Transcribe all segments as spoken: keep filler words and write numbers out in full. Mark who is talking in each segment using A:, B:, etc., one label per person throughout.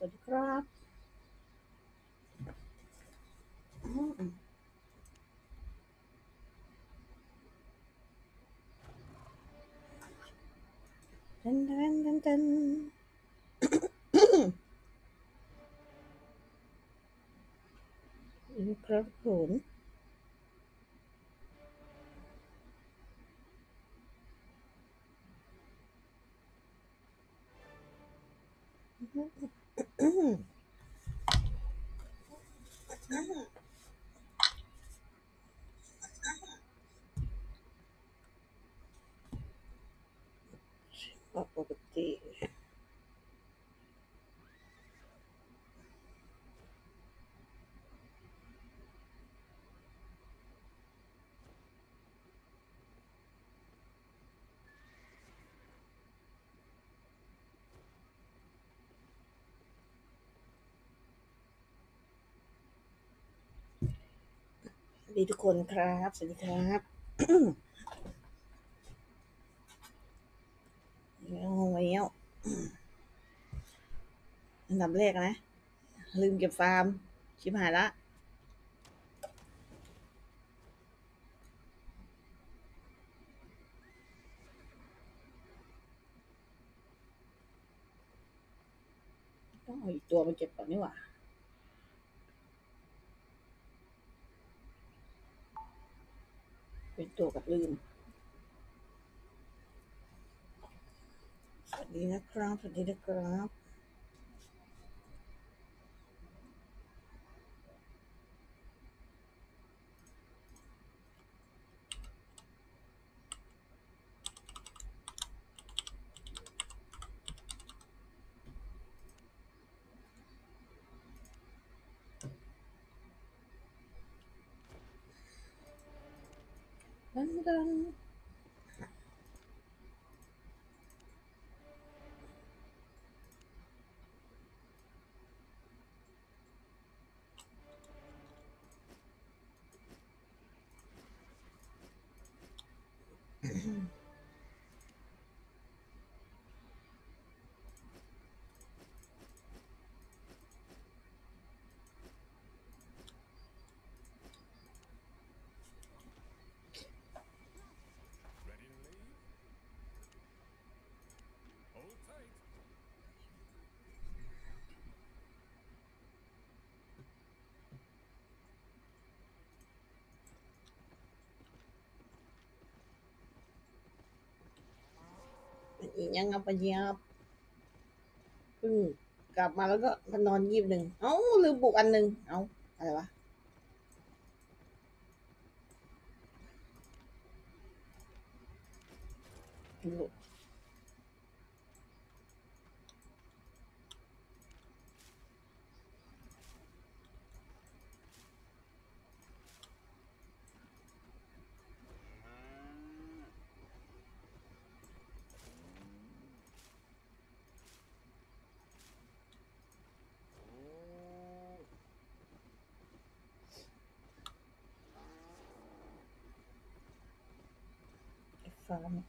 A: วัสดีครับอืมเต้นเต้นเต้นเต้นครับผมปกติสวัสดีทุกคนครับสวัสดีครับแล้วแล้วอันดับแรกนะลืมเก็บฟาร์มชิบหายละต้องเอาอีกตัวมาเก็บก่อนนี่หว่าเป็นตัวกับลืมสวัสดีนะครับสวัสดีนะครับดันดันอีกยังเอาไปเยียบเพิ่งกลับมาแล้วก็มานอนยีบหนึ่งเอ้าลืมปลุกอันหนึ่งเอ้าอะไรวะฟาร์ม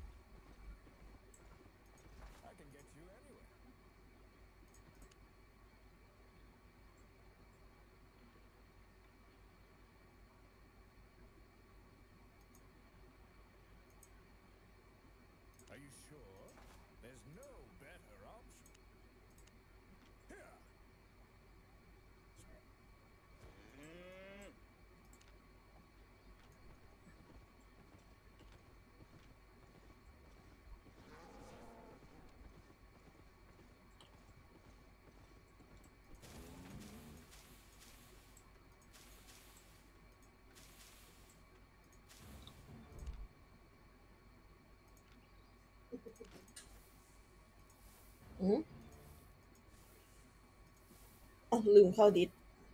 A: อืมอ๋อลืมเข้าดิส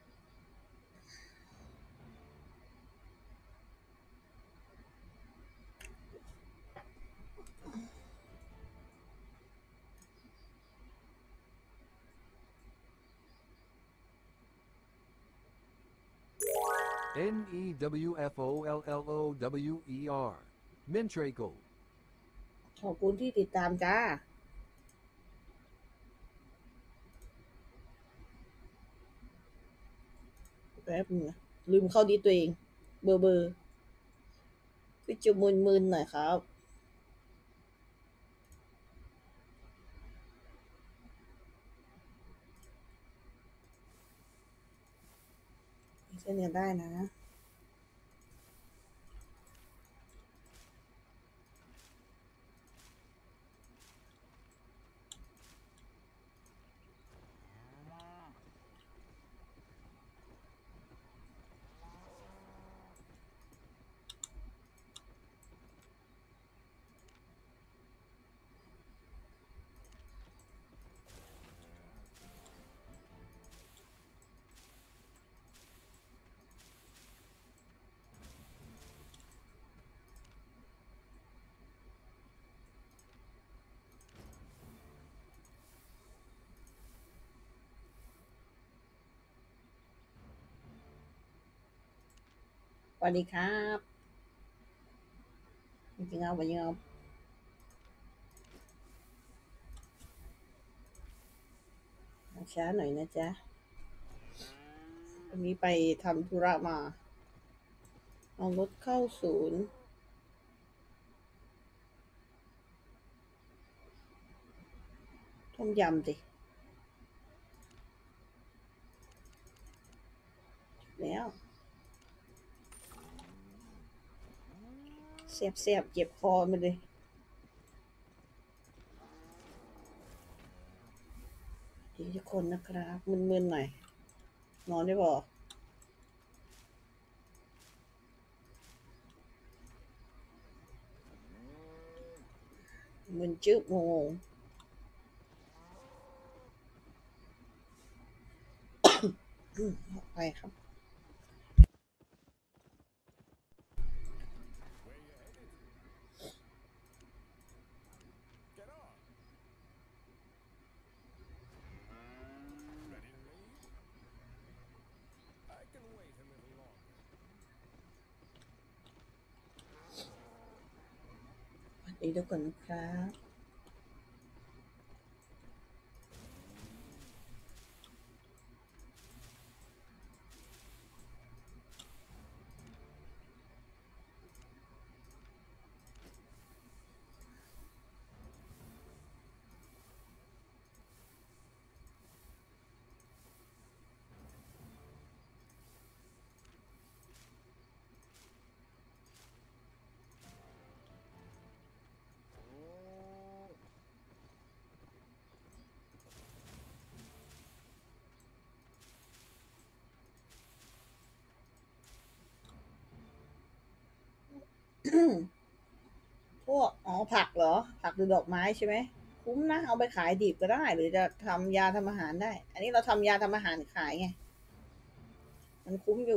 B: N E W F O L L O W E R Mintracle
A: ขอบคุณที่ติดตามจ้าแป๊บนึงนะลืมเข้าดีตัวเอง เบอร์เบอร์พี่จุมืนมืนหน่อยครับเส้นเนี่ยได้นะสวัสดีครับจริงๆเอาไปยังเอาช้าหน่อยนะจ๊ะวันนี้ไปทำธุระมาเอารถเข้าศูนย์ต้มยำสิแล้วเสียบเสียบเจ็บคอมาเลยอีกทุกคนนะครับมึนๆหน่อยนอนได้บ่มึนจึ๊บงงไปครับสวัสดีทุกคนนะครับพวกอ๋อผักเหรอผักหรือดอกไม้ใช่ไหมคุ้มนะเอาไปขายดิบก็ได้หรือจะทำยาทำอาหารได้อันนี้เราทำยาทำอาหารขายไงมันคุ้มอยู่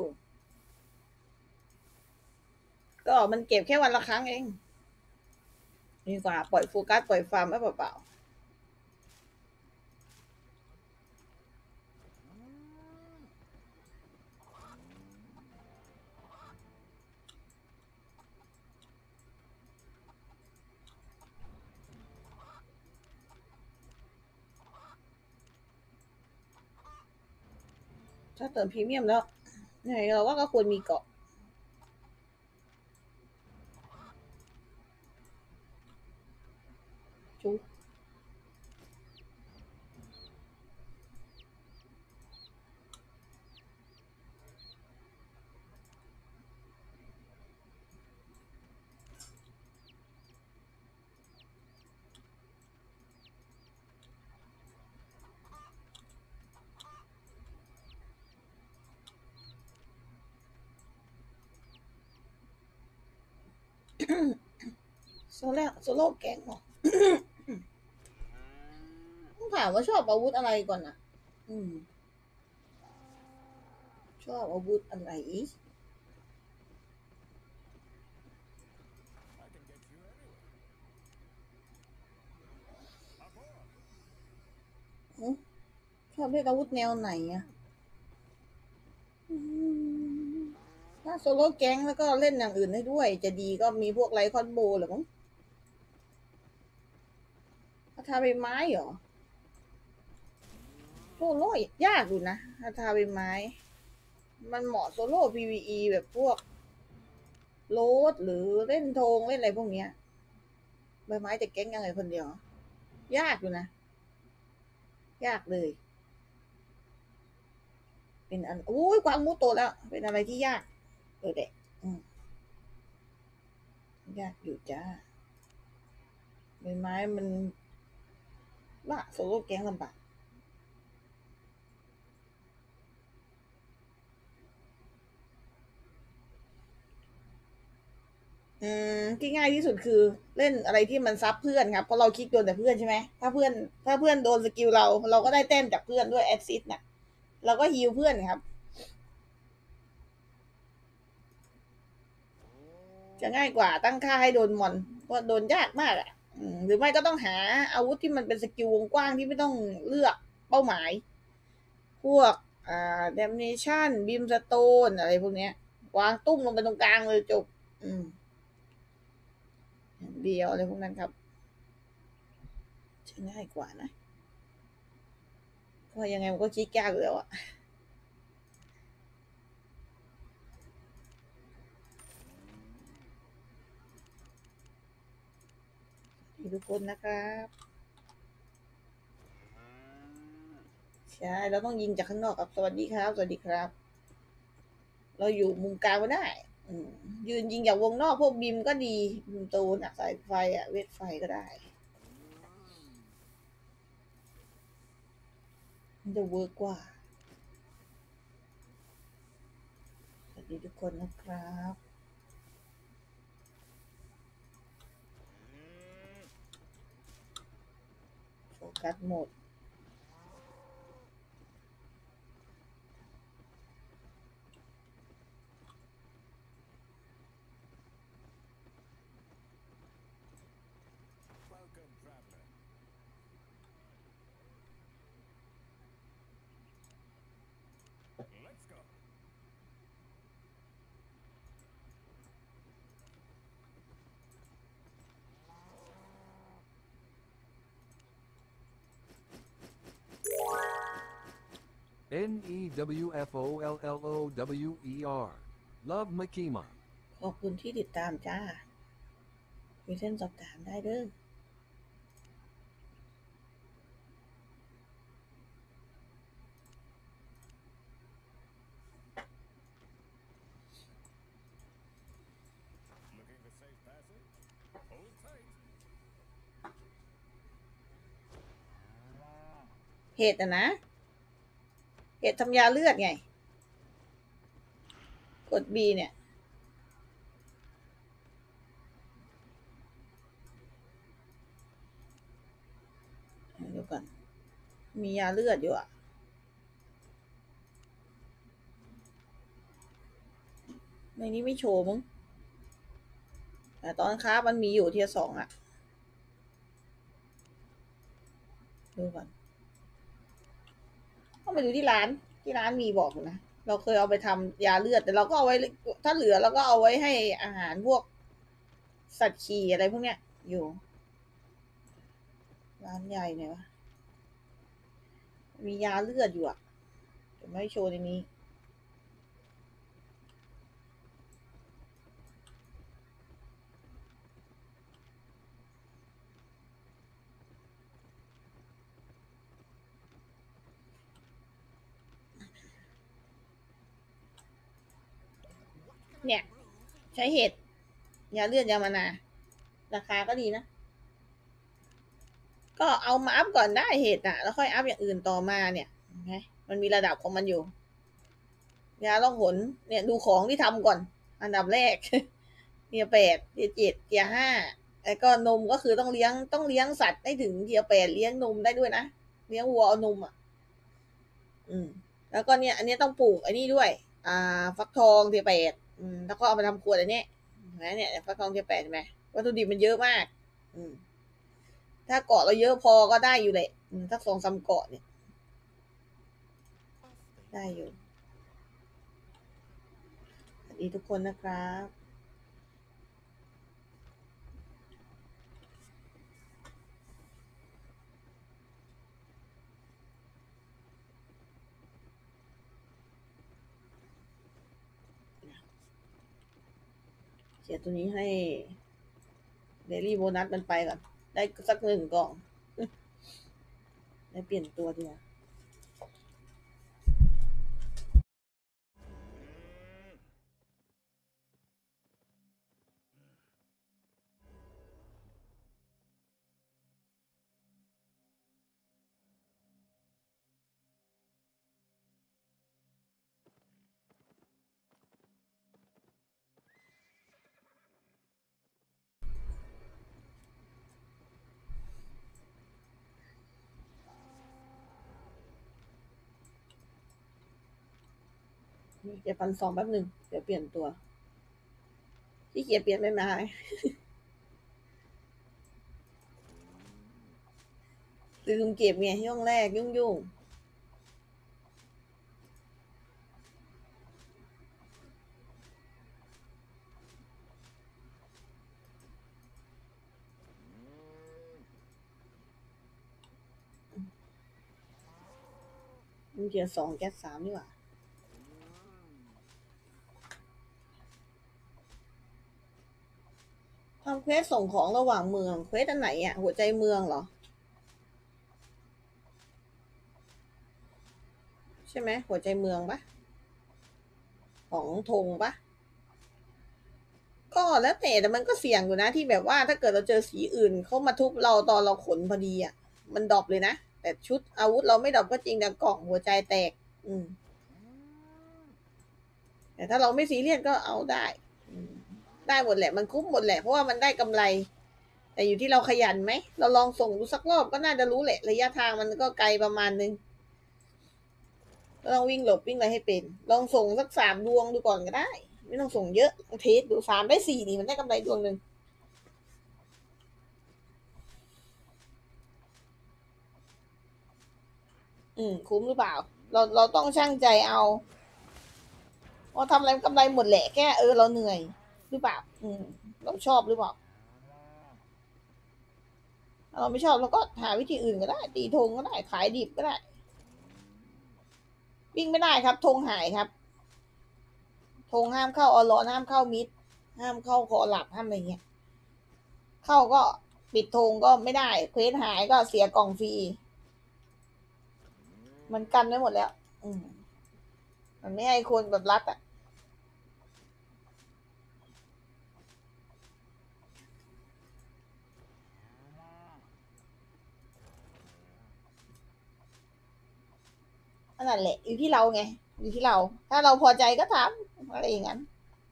A: ก็มันเก็บแค่วันละครั้งเองดีกว่าปล่อยโฟกัสปล่อยฟาร์มไว้เปล่าๆถ้าเติมพรีเมียมแล้วเนี่ยเราว่าก็ควรมีเกาะชุบโซโล่โซโล่แก๊งเหรอต้องถามว่าชอบอาวุธอะไรก่อนอ่ะอืมชอบอาวุธอะไรอืมชอบเล่นอาวุธแนวไหนอ่ะอืมถ้าโซโล่แก๊งแล้วก็เล่นอย่างอื่นได้ด้วยจะดีก็มีพวกไลท์คอนโบหรือมั้งคาถาใบไม้เหรอโซโล่ยากอยู่นะคาถาใบไม้มันเหมาะโซโล่ พี วี อี แบบพวกโรดหรือเล่นโทงเล่นอะไรพวกเนี้ยใบไม้จะเก๊งยังไงคนเดียว ยากอยู่นะ ยากเลย เป็นอันโอ้ยกวางมูโตแล้ว เป็นอะไรที่ยากเออเด็กยากอยู่จ้าใบไม้มันว่าโซโล่แก๊งลำบากอืมที่ง่ายที่สุดคือเล่นอะไรที่มันซับเพื่อนครับเพราะเราคลิกโดนแต่เพื่อนใช่ไหมถ้าเพื่อนถ้าเพื่อนโดนสกิลเราเราก็ได้แต้มจากเพื่อนด้วยแอสซิสต์น่ะเราก็ฮีลเพื่อนครับจะง่ายกว่าตั้งค่าให้โดนมอนเพราะโดนยากมากอ่ะอืมหรือไม่ก็ต้องหาอาวุธที่มันเป็นสกิลวงกว้างที่ไม่ต้องเลือกเป้าหมายพวกอ่าเดมเนชั่นบีมสโตนอะไรพวกเนี้ยวางตุ้มลงไปตรงกลางเลยจบอืมเดียวอะไรพวกนั้นครับจะง่ายกว่านะเพราะยังไงมันก็คิดยากอยู่แล้วอะทุกคนนะครับใช่เราต้องยิงจากข้างนอกครับสวัสดีครับสวัสดีครับเราอยู่มุมกลางก็ได้อืมยืนยิงจากวงนอกพวกบิมก็ดีบิมตูนอะสายไฟอะเวทไฟก็ได้มันจะเวิร์กกว่าสวัสดีทุกคนนะครับโฟกัสหมด
B: N E W F O L L O W E R Love Makima
A: ขอบคุณที่ติดตามจ้ามีเส้นสอบถามได้เด้อ เหตุอะนะเหตุทำยาเลือดไงกด B เนี่ยเดี๋ยวก่อนมียาเลือดอยู่อะในนี้ไม่โชว์มั้งแต่ตอนค้ามันมีอยู่เทียสองอะดูก่อนต้องไปดูที่ร้านที่ร้านมีบอกอยู่นะเราเคยเอาไปทำยาเลือดแต่เราก็เอาไว้ถ้าเหลือเราก็เอาไว้ให้อาหารพวกสัตว์ขี่อะไรพวกเนี้ยอยู่ร้านใหญ่เนี่ยวะมียาเลือดอยู่อะแต่ไม่โชว์ในนี้เนี่ยใช้เห็ดยาเลือดยามานาราคาก็ดีนะก็เอามาอัพก่อนได้เห็ดอะแล้วค่อยอัพอย่างอื่นต่อมาเนี่ยเห็นไหมมันมีระดับของมันอยู่ยาล่องหนเนี่ยดูของที่ทำก่อนอันดับแรกเทียร์แปดเทียร์เจ็ดเทียร์ห้าแล้วก็นมก็คือต้องเลี้ยงต้องเลี้ยงสัตว์ให้ถึงเทียร์แปดเลี้ยงนมได้ด้วยนะเลี้ยงวัวเอานมอ่ะอืมแล้วก็เนี่ยอันนี้ต้องปลูกอันนี้ด้วยอ่าฟักทองเทียร์แปดอืมแล้วก็เอาไปทำขวดอันนี้นะเนี่ยฟักทองเทียร์แปดใช่ไหมวัตถุดิบมันเยอะมากอืมถ้าเกาะเราเยอะพอก็ได้อยู่แหละถ้าสองสามเกาะเนี่ยได้อยู่สวัสดีทุกคนนะครับเขียนตัวนี้ให้เดลี่โบนัสมันไปก่อนได้สักหนึ่งกล่องได้เปลี่ยนตัวดีกว่าเดี๋ยวพันสองแป๊บหนึ่งเดี๋ยวเปลี่ยนตัวที่เกียจเปลี่ยนไม่มาลืมเก็บไงช่วงแรกยุ่งยุ่งมันเกียร์สองแก๊สสามนี่หว่าทำเควสส่งของระหว่างเมืองเควสอันไหนอ่ะหัวใจเมืองเหรอใช่ไหมหัวใจเมืองปะของธงปะก็แล้วแต่แต่มันก็เสี่ยงอยู่นะที่แบบว่าถ้าเกิดเราเจอสีอื่นเขามาทุบเราตอนเราขนพอดีอ่ะมันดรอปเลยนะแต่ชุดอาวุธเราไม่ดรอปก็จริงแต่กล่องหัวใจแตกอืมแต่ถ้าเราไม่ซีเรียสก็เอาได้ได้หมดแหละมันคุ้มหมดแหละเพราะว่ามันได้กำไรแต่อยู่ที่เราขยันไหมเราลองส่งดูสักรอบก็น่าจะรู้แหละระยะทางมันก็ไกลประมาณนึงก็ต้องวิ่งหลบวิ่งอะไรให้เป็นลองส่งสักสามดวงดูก่อนก็ได้ไม่ต้องส่งเยอะเทสดูสามได้สี่นี่มันได้กำไรดวงหนึ่งอืมคุ้มหรือเปล่าเราเราต้องชั่งใจเอาว่าทำอะไรกำไรหมดแหละแค่เออเราเหนื่อยหรือเปล่าอืมเราชอบหรือเปล่าถ้าเราไม่ชอบเราก็หาวิธีอื่นก็ได้ตีธงก็ได้ขายดิบก็ได้วิ่งไม่ได้ครับธงหายครับธงห้ามเข้าออลอนห้ามเข้ามิดห้ามเข้าคอหลับห้ามอะไรเงี้ยเข้าก็ปิดธงก็ไม่ได้เควสหายก็เสียกล่องฟรีมันกันไว้หมดแล้ว อืมมันไม่ให้คนแบบรัดอ่ะนั่นแหละอยู่ที่เราไงอยู่ที่เรา ถ้าเราพอใจก็ทำอะไรอย่างนั้น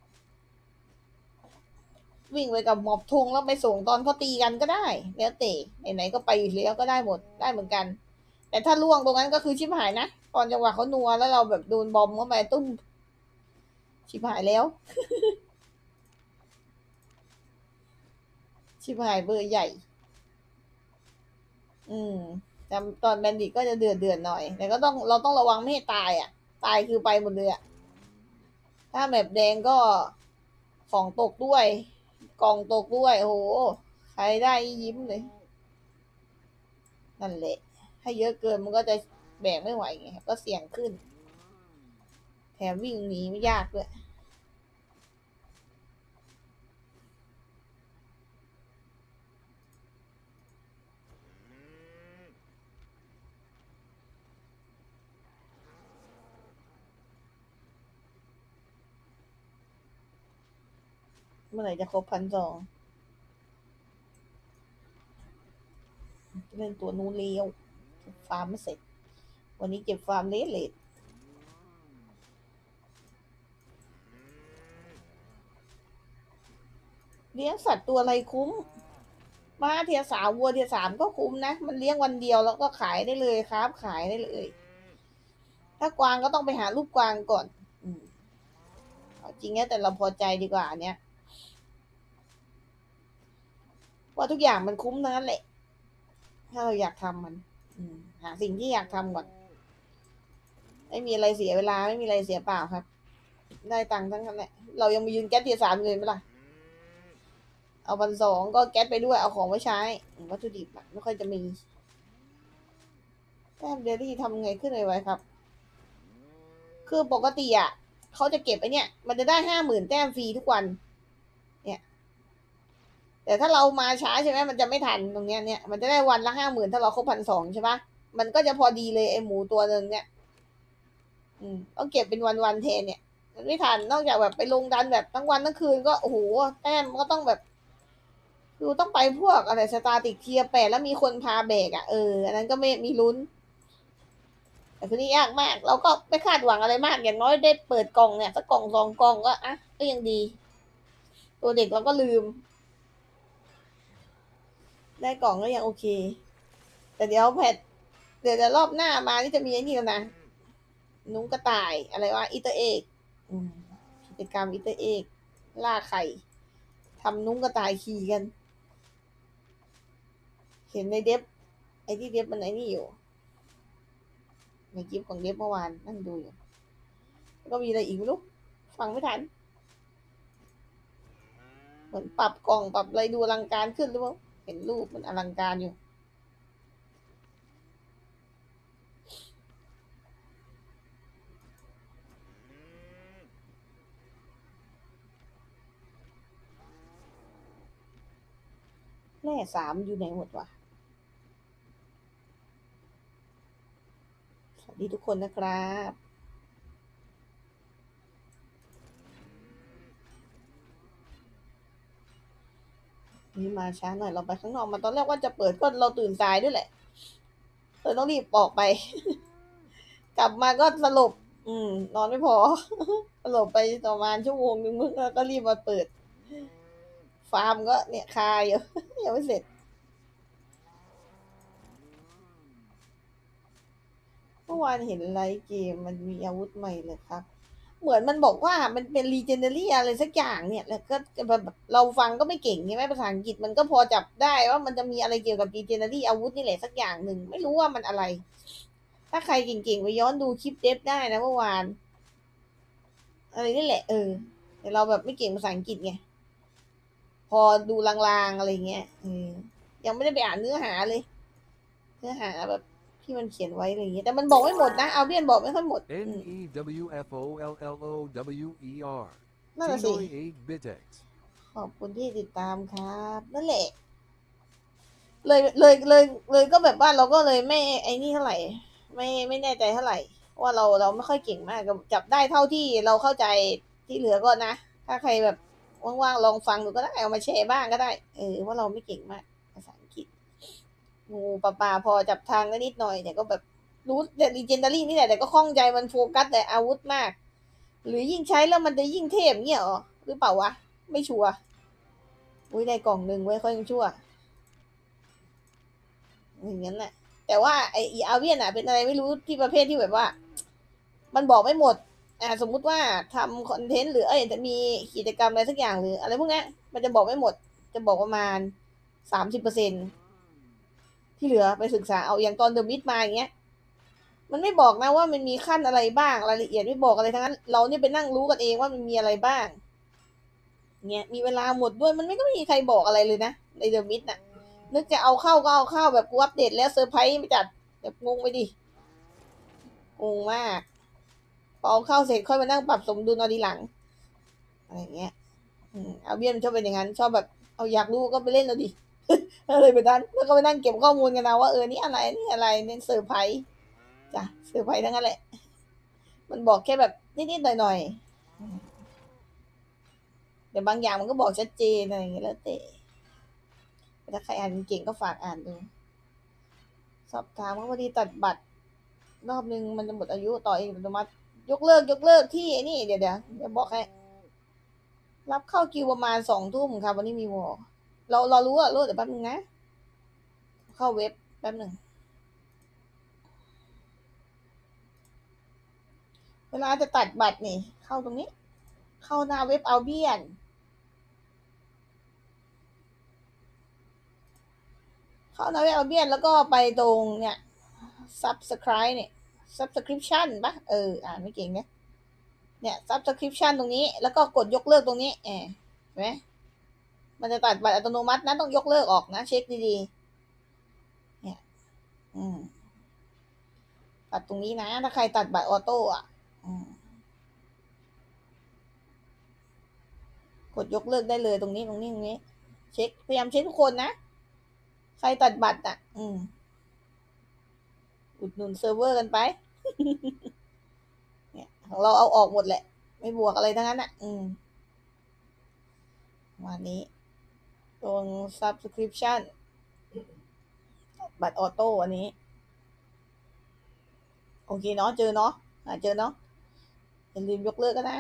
A: วิ่งไปกับหมอบทงแล้วไปส่งตอนเขาตีกันก็ได้แล้วเตะไหนๆก็ไปอยู่แล้วก็ได้หมดได้เหมือนกัน แต่ถ้าล่วงตรงนั้นก็คือชิบหายนะตอนจังหวะเขานัวแล้วเราแบบโดนบอมเข้าไปตุ้มชิบหายแล้วชิบหายเบอร์ใหญ่ อืมจำตอนแบนดิตก็จะเดือดเดือดหน่อยแต่ก็ต้องเราต้องระวังไม่ให้ตายอ่ะตายคือไปหมดเลยอ่ะถ้าแมปแดงก็ของตกด้วยกล่องตกด้วยโอ้โหใครได้ยิ้มเลยนั่นแหละถ้าเยอะเกินมันก็จะแบกไม่ไหวไงก็เสี่ยงขึ้นแถมวิ่งหนีไม่ยากด้วยเมื่อไหร่จะครบพันสองเล่นตัวนู้นเลี้ยวฟาร์มไม่เสร็จวันนี้เก็บฟาร์มเลสเลสเลี้ยงสัตว์ตัวอะไรคุ้มม้าเทียสามวัวเทียสามก็คุ้มนะมันเลี้ยงวันเดียวแล้วก็ขายได้เลยครับขายได้เลยถ้ากวางก็ต้องไปหาลูกกวางก่อนอืมจริงๆแต่เราพอใจดีกว่าเนี้ยว่าทุกอย่างมันคุ้มทั้งนั้นแหละถ้าเราอยากทำมันอืมหาสิ่งที่อยากทำก่อนไม่มีอะไรเสียเวลาไม่มีอะไรเสียเปล่าครับได้ตังค์ทั้งนั้นแหละเรายังมียืนแก๊สเทียสามเลยไหมล่ะเอาวันสองก็แก๊สไปด้วยเอาของไว้ใช้วัตถุดิบไม่ค่อยจะมีแต้มเดลี่ทำไงขึ้นเลยไว้ครับคือปกติอ่ะเขาจะเก็บไอ้เนี่ยมันจะได้ห้าหมื่นแต้มฟรีทุกวันเนี่ยแต่ถ้าเรามาช้าใช่ไหมมันจะไม่ทันตรงเนี้ยเนี่ยมันจะได้วันละห้าหมื่นถ้าเราครบพันสองใช่ปะมันก็จะพอดีเลยไอหมูตัวหนึ่งเนี่ยอืมต้องเก็บเป็นวันวันเทนเนี่ยมันไม่ทันนอกจากแบบไปลงดันแบบทั้งวันทั้งคืนก็โอ้โหแต้มก็ต้องแบบคือต้องไปพวกอะไรสตาร์ติกเทียแปดแล้วมีคนพาแบกอ่ะเอออันนั้นก็ไม่มีลุ้นแต่คือนี่ยากมากเราก็ไม่คาดหวังอะไรมากอย่างน้อยได้เปิดกล่องเนี่ยสักกล่องสองกล่องก็อ่ะก็ยังดีตัวเด็กเราก็ลืมได้กล่องก็ยังโอเคแต่เดี๋ยวแพทเดี๋ยวจะรอบหน้ามานี่จะมีไอ้นี่แล้วนะนุ้งกระต่ายอะไรวะอีเตอร์เอกกิจกรรมอีเตอร์เอกล่าไข่ทำนุ้งกระต่ายขี่กันเห็นในเดฟไอ้ที่เดฟมันไอ้นี่อยู่ในคลิปของเดฟเมื่อวานนั่งดูอยู่แล้วก็มีอะไรอีกไม่รู้ฟังไม่ทันเหมือนปรับกล่องปรับอะไรดูอลังการขึ้นหรือเปล่าเห็นรูปมันอลังการอยู่แร่สามอยู่ไหนหมดวะสวัสดีทุกคนนะครับนี่มาช้าหน่อยเราไปข้างนอกมาตอนแรกว่าจะเปิดก็เราตื่นสายด้วยแหละเลยต้องรีบออกไป กลับมาก็สลบอืมนอนไม่พอ สลบไปประมาณชั่วโมงนึงมึงก็รีบมาเปิด ฟาร์มก็เนี่ยคาอยู่ ยังไม่เสร็จ เมื่อวานเห็นไลฟ์เกมมันมีอาวุธใหม่เลยครับ เหมือนมันบอกว่ามันเป็น legendary อะไรสักอย่างเนี่ย แล้วก็แบบเราฟังก็ไม่เก่งใช่ไหมภาษาอังกฤษมันก็พอจับได้ว่ามันจะมีอะไรเกี่ยวกับ legendary อาวุธนี่แหละสักอย่างหนึ่งไม่รู้ว่ามันอะไร ถ้าใครเก่งๆไปย้อนดูคลิปเดฟได้นะเมื่อวานอะไรนี่แหละเออแต่เราแบบไม่เก่งภาษาอังกฤษไงพอดูลางๆอะไรเงี้ยเออยังไม่ได้ไปอ่านเนื้อหาเลยเนื้อหาแบบที่มันเขียนไว้อะไรเงี้ยแต่มันบอกไม่หมดนะเอาเบียนบอกไม่ค่อยหมด
B: N E W F O L L O W E R
A: นั่นแหละสิ
B: Tinoy eight Bitex
A: ขอบคุณที่ติดตามครับนั่นแหละเลยเลยเลยเลยก็แบบว่าเราก็เลยไม่ไอ้นี่เท่าไหร่ไม่ไม่แน่ใจเท่าไหร่ว่าเราเราไม่ค่อยเก่งมากจับได้เท่าที่เราเข้าใจที่เหลือก็นะถ้าใครแบบว่างๆลองฟังดูก็ได้เอามาแชร์บ้างก็ได้เออว่าเราไม่เก่งมากภาษาอังกฤษงูปลาปลาพอจับทางได้นิดหน่อยแต่ก็แบบรู้แต่ลีเจนดารี่นี่แหละแต่ก็คล่องใจมันโฟกัสแต่อาวุธมากหรือยิ่งใช้แล้วมันจะยิ่งเทพเนี่ยหรอหรือเปล่าวะไม่ชัวร์อุ้ยได้กล่องหนึ่งไว้ค่อยชั่วอย่างนั้นแหละแต่ว่าไออาเวียนอ่ะเป็นอะไรไม่รู้ที่ประเภทที่แบบว่ามันบอกไม่หมดอ่าสมมุติว่าทำคอนเทนต์หรือเอ้ยจะมีกิจกรรมอะไรสักอย่างหรืออะไรพวกนี้มันจะบอกไม่หมดจะบอกประมาณสามสิบเปอร์เซ็นที่เหลือไปศึกษาเอาอย่างตอนเดอะมิดมาอย่างเงี้ยมันไม่บอกนะว่ามันมีขั้นอะไรบ้างรายละเอียดไม่บอกอะไรทั้งนั้นเราเนี่ยไปนั่งรู้กันเองว่ามันมีอะไรบ้างเงี้ยมีเวลาหมดด้วยมันไม่ก็ไม่มีใครบอกอะไรเลยนะในเดอะมิดน่ะนึกจะเอาเข้าก็เอาเข้าแบบกูอัปเดตแล้วเซอร์ไพรส์ไม่จัดแบบงงไปดิงงมากพอเอาเข้าเสร็จค่อยมานั่งปรับสมดุลเอาดีหลังอะไรเงี้ยอืมเอาเบียนชอบเป็นอย่างนั้นชอบแบบเอาอยากรู้ก็ไปเล่นแล้วดิเลยไปนั้นแล้วก็ไปนั่งเก็บข้อมูลกันนะว่าเออนี่อะไรนี่อะไรเน้นเซอร์ไพรส์จ้ะเซอร์ไพรส์ทั้งนั้นแหละมันบอกแค่แบบนิดๆหน่อยๆแต่บางอย่างมันก็บอกชัดเจนอะไรอย่างเงี้ยแล้วแต่ถ้าใครอ่านเก่งก็ฝากอ่านดูสอบถามว่าพอดีตัดบัตรรอบนึงมันจะหมดอายุต่อเองอัตโนมัติยกเลิกยกเลิกที่ไอ้นี่เดี๋ยวเดี๋ยวเดี๋ยวบอกให้รับเข้าคิวประมาณสองทุ่มครับวันนี้มีวอลเราเรารู้อะรู้แต่แป๊บนึงนะเข้าเว็บแป๊บหนึ่งเวลาจะตัดบัตรนี่เข้าตรงนี้เข้าหน้าเว็บเอาเบียนเข้าหน้าเว็บเอาเบียนแล้วก็ไปตรงเนี่ย subscribe เนี่ย subscription ปะเอออ่านไม่เก่งเนี่ยเนี่ย subscription ตรงนี้แล้วก็กดยกเลิกตรงนี้เห็นไหมมันจะตัดบัตรอัตโนมัตินะต้องยกเลิกออกนะเช็คดีๆเนี่ยอืมตัดตรงนี้นะถ้าใครตัดบัตรออโต้อ่ะกดยกเลิกได้เลยตรงนี้ตรงนี้ตรงนี้เช็คพยายามเช็คทุกคนนะใครตัดบัตรอ่ะ อืมอุดหนุนเซิร์ฟเวอร์กันไป เนี่ยของเราเอาออกหมดแหละ ไม่บวกอะไรทั้งนั้นอ่ะ อืมวันนี้ตรง subscription บัตรออโต้อันนี้ โอเคเนาะเจอเนาะหาเจอเนาะอย่าลืมยกเลิกกันนะ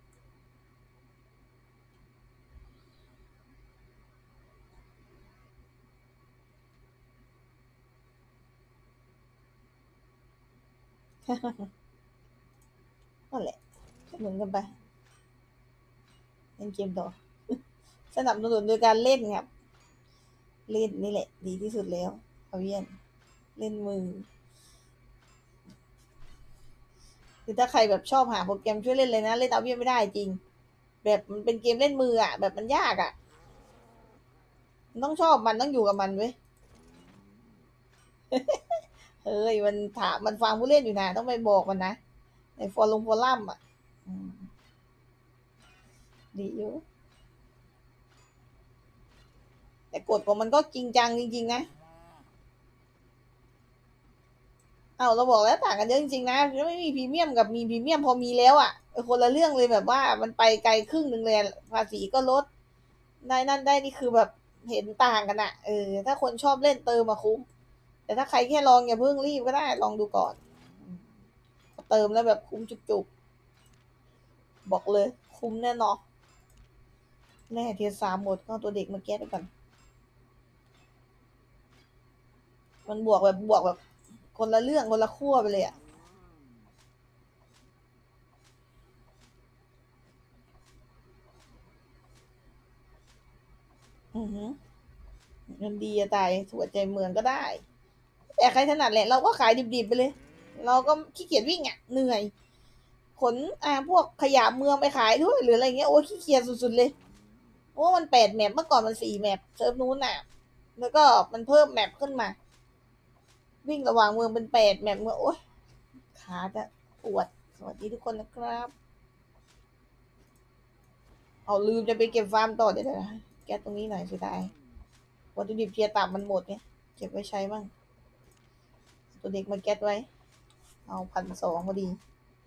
A: นั่นแหละสนุนกันไปเล่นเกมต่อ สนับสนุนโดยการเล่นครับ เล่นนี่แหละ ดีที่สุดแล้วเอาเวียนเล่นมือคือถ้าใครแบบชอบหาโปรแกรมช่วยเล่นเลยนะเล่นเอาเวียนไม่ได้จริง แบบมันเป็นเกมเล่นมืออ่ะ แบบมันยากอ่ะมันต้องชอบมันต้องอยู่กับมันเว้ย เฮ้ยมันถามมันฟังผู้เล่นอยู่นะต้องไปบอกมันนะในฟอร์ลงฟอรัมอ่ะดีอยู่แต่กฎของมันก็จริงจังจริงๆนะเอาเราบอกแล้วต่างกันเยอะจริงๆนะไม่มีพรีเมียมกับมีพรีเมียมพอมีแล้วอ่ะคนละเรื่องเลยแบบว่ามันไปไกลครึ่งหนึ่งเลยภาษีก็ลดได้นั่นได้นี่คือแบบเห็นต่างกันอ่ะเออถ้าคนชอบเล่นเติมมาคุ้มแต่ถ้าใครแค่ลองอย่าเพิ่งรีบก็ได้ลองดูก่อนเติมแล้วแบบคุ้มจุกๆบอกเลยคุ้มแน่นอนแน่เทียสามหมดก็ตัวเด็กมาแก้ด้วยกันมันบวกแบบบวกแบบคนละเรื่องคนละขั้วไปเลยอ่ะอือหือเงินดีจะตายถั่วใจเมืองก็ได้แต่ใครถนัดแหละเราก็ขายดิบๆไปเลยเราก็ขี้เกียจวิ่งอ่ะเหนื่อยขนอ่าพวกขยะเมืองไปขายด้วยหรืออะไรเงี้ยโอ้ขี้เกียจสุดๆเลยเพราะว่ามันแปดแมปเมื่อก่อนมันสี่แมปเซิร์ฟนู้นน่ะแล้วก็มันเพิ่มแมปขึ้นมาวิ่งระหว่างเมืองเป็นแปดแมปเมื่อโอ๊ยขาจะปวดสวัสดีทุกคนนะครับเอาลืมจะไปเก็บฟาร์มต่อเดี๋ยวนะแก้ตรงนี้หน่อยเสียดายวัตถุดิบเทียต่ำมันหมดเนี่ยเก็บไว้ใช้บ้างตัวเด็กมาแก๊สไว้เอาพันสองพอดี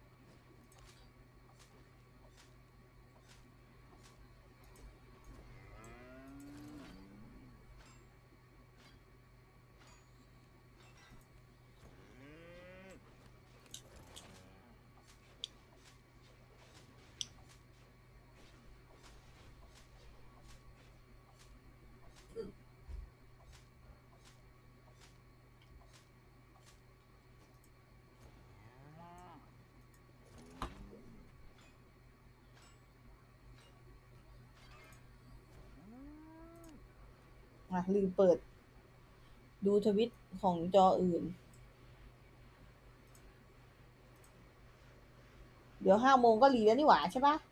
A: อ่ะลืมเปิดดูทวิตของจออื่นเดี๋ยวห้าโมงก็รีแล้วนี่หว่าใช่ปะ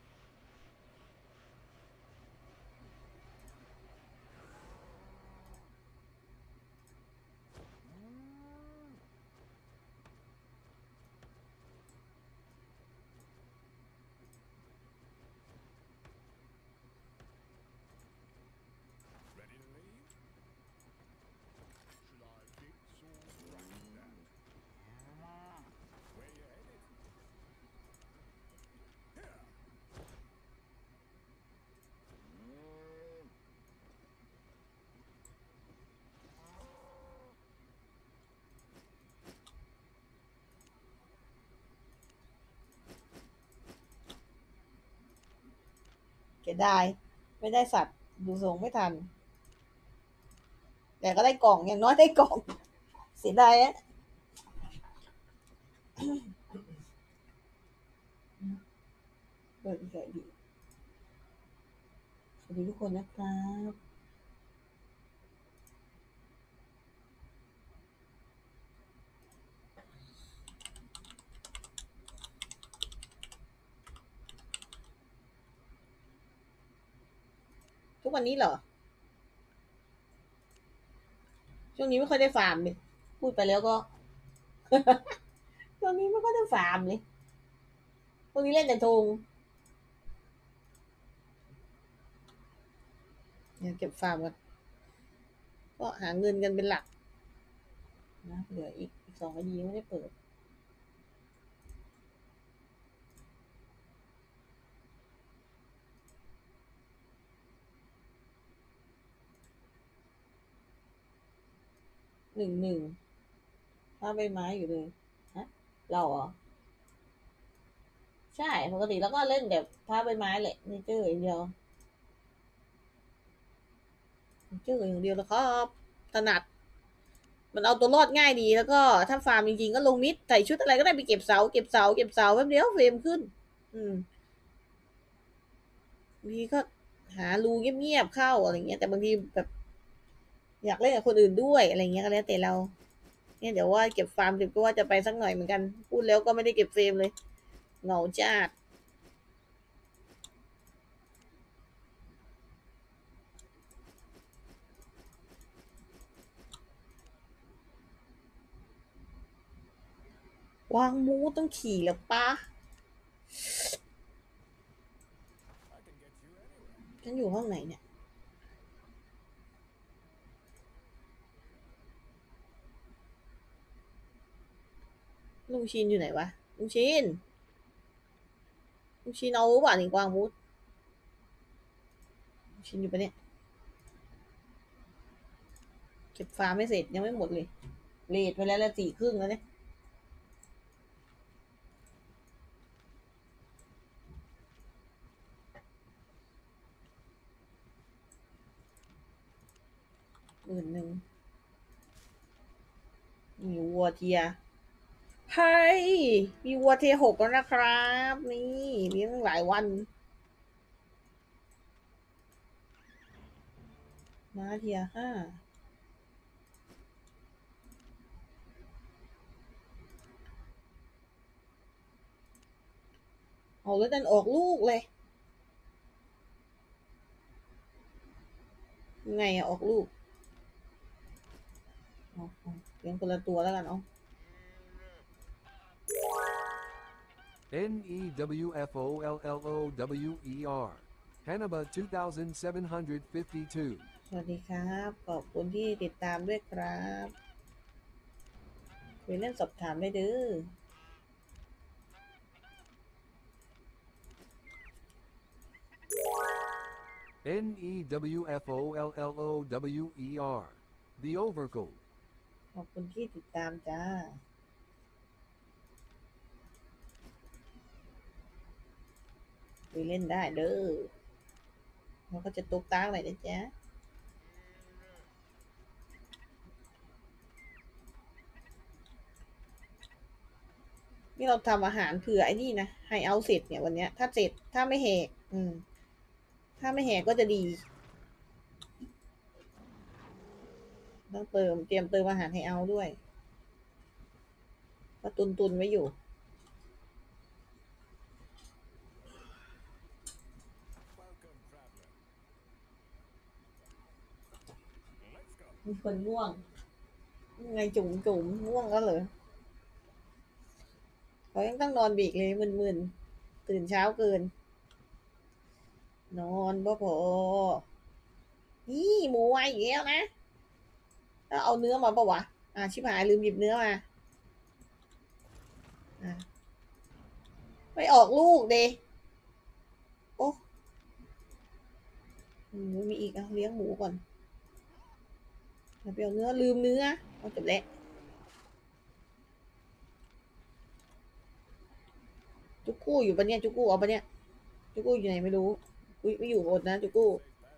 A: เสียดายไม่ได้สัตว์ดูทรงไม่ทันแต่ก็ได้กล่องอย่างน้อยได้กล่องเสียดายอะเปิดเฉยดีสวัสดีทุกคนนะครับทุกวันนี้เหรอช่วงนี้ไม่ค่อยได้ฟาร์มเลยพูดไปแล้วก็ ช่วงนี้ไม่ค่อยได้ฟาร์มเลยช่วงนี้เล่นแต่ธงเดี๋ยวเก็บฟาร์มกันก็หาเงินกันเป็นหลักนะเหลืออีกอีกสองคดีไม่ได้เปิดหนึ่งหนึ่งถ้าใบไม้อยู่เลยฮะเราเหรอใช่ปกติแล้วก็เล่นแบบผ้าใบไม้แหละเนเจอร์อย่างเดียวเนเจอร์อย่างเดียวแล้วครับถนัดมันเอาตัวรอดง่ายดีแล้วก็ถ้าฟาร์มจริงๆก็ลงมิดใส่ชุดอะไรก็ได้ไปเก็บเสาเก็บเสาเก็บเสาแป๊บเดียวเฟรมขึ้นอืมบางทีก็หารูเงียบๆเข้าอะไรเงี้ยแต่บางทีแบบอยากเล่นกับคนอื่นด้วยอะไรเงี้ยก็แล้วแต่เราเนี่ยเดี๋ยวว่าเก็บฟาร์มเสร็จก็ว่าจะไปสักหน่อยเหมือนกันพูดแล้วก็ไม่ได้เก็บเฟรมเลยเหงาจัดวางมูต้องขี่แล้วปะฉันอยู่ห้องไหนเนี่ยลุงชินอยู่ไหนวะลุงชินลุงชินเอาหรือเปล่านี่กวางมูดลุงชินอยู่ปะเนี่ยเก็บฟาร์มไม่เสร็จยังไม่หมดเลยเลทไปแล้วละสี่ครึ่งแล้วเนี่ยหมื่นหนึ่งมีวัวเทียเฮ้ยมีวัวเทียหกแล้วนะครับนี่เลี้ยงหลายวันมาเทียห้าเอาแล้วดันออกลูกเลยไงอะออกลูกเอาเอาเลี้ยงคนละตัวแล้วกันเอา
B: N E W F O L L O W E R. Hannibal two thousand seven hundred fifty-two.
A: สวัสดีครับขอบคุณที่ติดตามด้วยครับคุยเล่นสอบถามได้เด้อ
B: N E W F O L L O W E R. The Overcoat.
A: ขอบคุณที่ติดตามจ้าคุยเล่นได้เด้อเราก็จะตุกตากหน่อยนะจ๊ะนี่เราทำอาหารเผื่อไอ้นี่นะให้เอาเสร็จเนี่ยวันเนี้ยถ้าเสร็จถ้าไม่แหกอืมถ้าไม่แหกก็จะดีต้องเติมเตรียมเติมอาหารให้เอาด้วยก็ตุนตุนไว้อยู่มีคนง่วงไงจุ๋มจุ๋มง่วงก็เลยเขายังต้องนอนบีกเลยมึนๆตื่นเช้าเกินนอนบ่พอนี่หมูไว้อีกแล้วนะแล้วเอาเนื้อมาปะวะอ่าชิบหายลืมหยิบเนื้อมาอ่าไม่ออกลูกเดโอ้หมูมีอีกอ่ะเลี้ยงหมูก่อนเดี๋ยวไปเอาเนื้อลืมเนื้อเอาจบแล้วจุกกู้อยู่ปะเนี่ยจุกกู้เอาปะเนี่ยจุกกู้อยู่ไหนไม่รู้อุ้ยไม่อยู่อดนะจุกกู้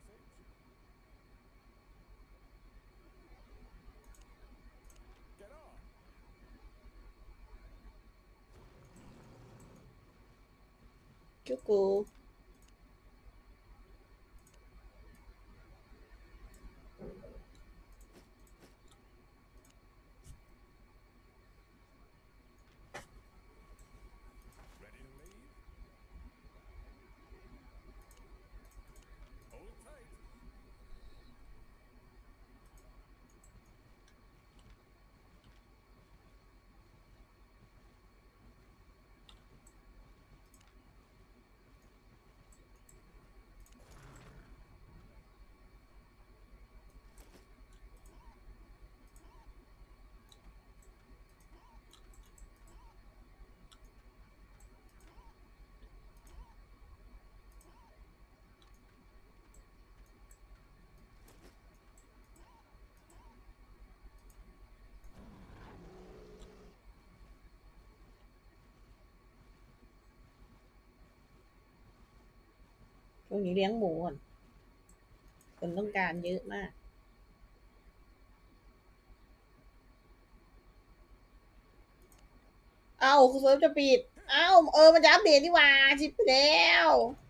A: จุกกู้ช่วงนี้เลี้ยงหมูก่อนคนต้องการเยอะมากเอ้าเซิร์ฟจะปิดเอ้าเออมันจะอัปเดตนี่หว่าชิปไปแล้ว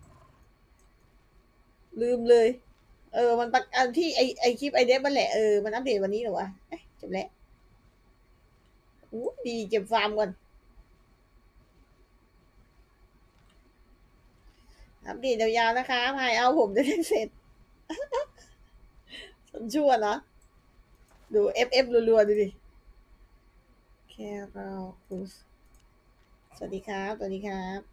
A: ลืมเลยเออมันประอันที่ไอไอคลิปไอเดฟมันแหละเออมันอัปเดตวันนี้เหรอวะเอ๊ะจบแล้วอู้ดีเก็บฟาร์มก่อนอัปเดตยาวๆนะคะพายเอาผมจะได้เสร็จสนชั่วเนาะดูเอฟเอฟรัวๆดูดิแครอลคูสสวัสดีครับสวัสดีครับ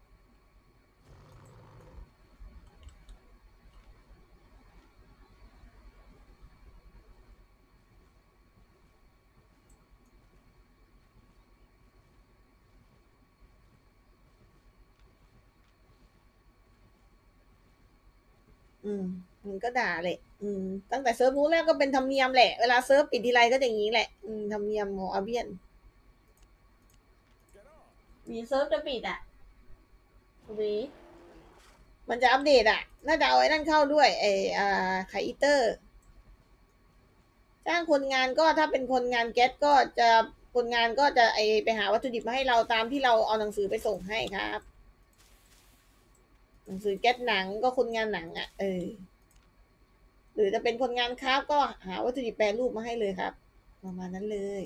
A: อืมมันก็ด่าแหละอืมตั้งแต่เซิร์ฟนู้นแล้วก็เป็นธรรมเนียมแหละเวลาเซิร์ฟปิดทีไรก็อย่างนี้แหละอืมธรรมเนียมของอาเบียนมีเซิร์ฟจะปิดอ่ะวีมันจะอัปเดตอ่ะน่าจะเอาไอ้นั่นเข้าด้วยไอ้อ่าไคอีเตอร์จ้างคนงานก็ถ้าเป็นคนงานแก๊สก็จะคนงานก็จะไอไปหาวัตถุดิบมาให้เราตามที่เราเอาหนังสือไปส่งให้ครับหนังสือแก๊สหนังก็คนงานหนังอ่ะเออหรือจะเป็นคนงานคราฟก็หาวัตถุดิบแปรรูปมาให้เลยครับประมาณนั้นเลย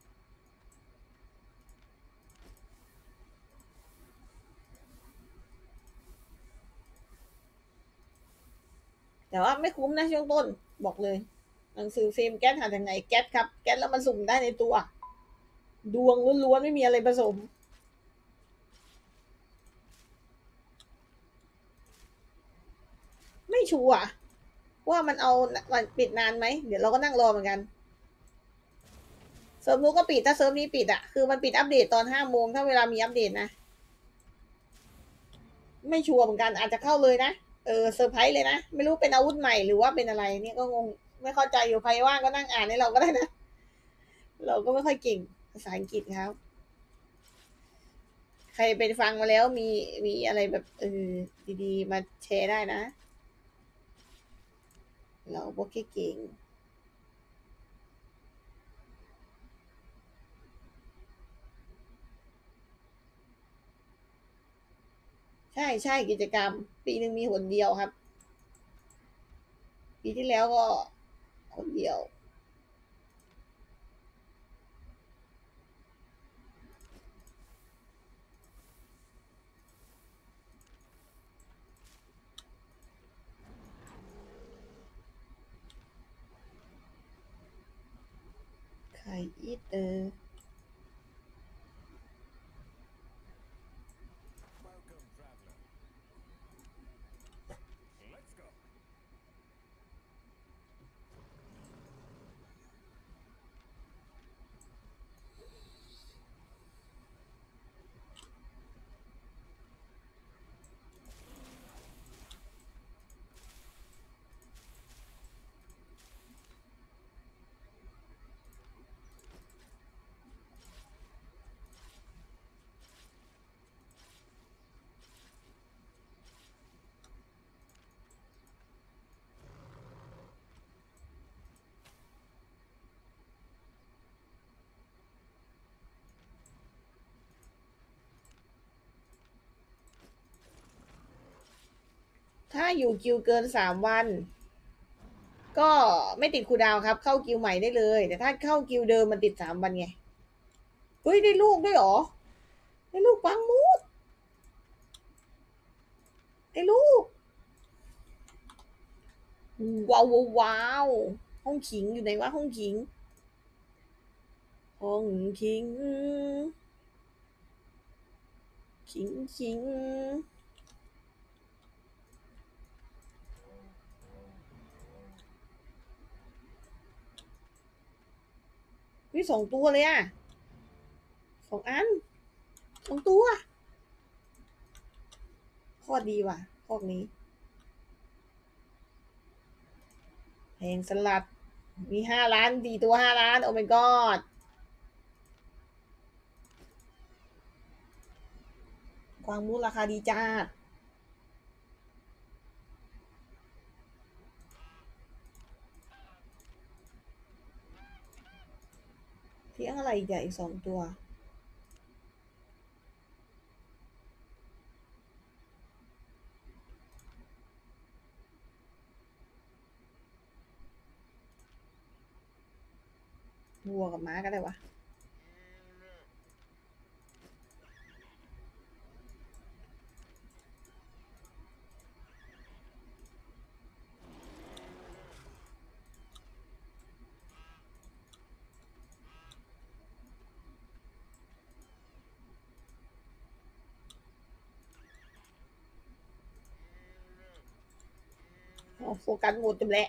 A: แต่ว่าไม่คุ้มนะช่วงต้นบอกเลยหนังสือเฟรมแก๊สหาจากไหนแก๊สครับแก๊สแล้วมันสุ่มได้ในตัวดวงล้วนๆไม่มีอะไรผสมไม่ชัวร์ว่ามันเอามันปิดนานไหมเดี๋ยวเราก็นั่งรอเหมือนกันเซิร์ฟนู้นก็ปิดถ้าเซิร์ฟนี้ปิดอะคือมันปิดอัปเดตตอนห้าโมงถ้าเวลามีอัปเดตนะไม่ชัวร์เหมือนกันอาจจะเข้าเลยนะเออเซอร์ไพรส์เลยนะไม่รู้เป็นอาวุธใหม่หรือว่าเป็นอะไรเนี่ยก็งงไม่เข้าใจอยู่ใครว่างก็นั่งอ่านให้เราก็ได้นะเราก็ไม่ค่อยเก่งภาษาอังกฤษครับใครไปฟังมาแล้วมีมีอะไรแบบเออดีๆมาแชร์ได้นะเราก็แค่เก่งใช่ใช่กิจกรรมปีหนึ่งมีหนเดียวครับปีที่แล้วก็หนเดียวใครอีทเออ ถ้าอยู่กิวเกินสามวันก็ไม่ติดคูลดาวน์ครับเข้ากิวใหม่ได้เลยแต่ถ้าเข้ากิวเดิมมันติดสามวันไงเฮ้ยได้ลูกด้วยเหรอได้ลูกปังมูดได้ลูกว้าวว้าวห้องขิงอยู่ไหนวะห้องขิงห้องขิงขิงขิงวิสองตัวเลยอะสองอันสองตัวโคตรดีว่ะพวกนี้เพลงสลัดมีห้าล้านดีตัวห้าล้านโอ้ my god กวางมูลราคาดีจ้าอีกอย่างอีกสองตัววัวกับม้าก็ได้วะโฟกัสหมดจำแหละ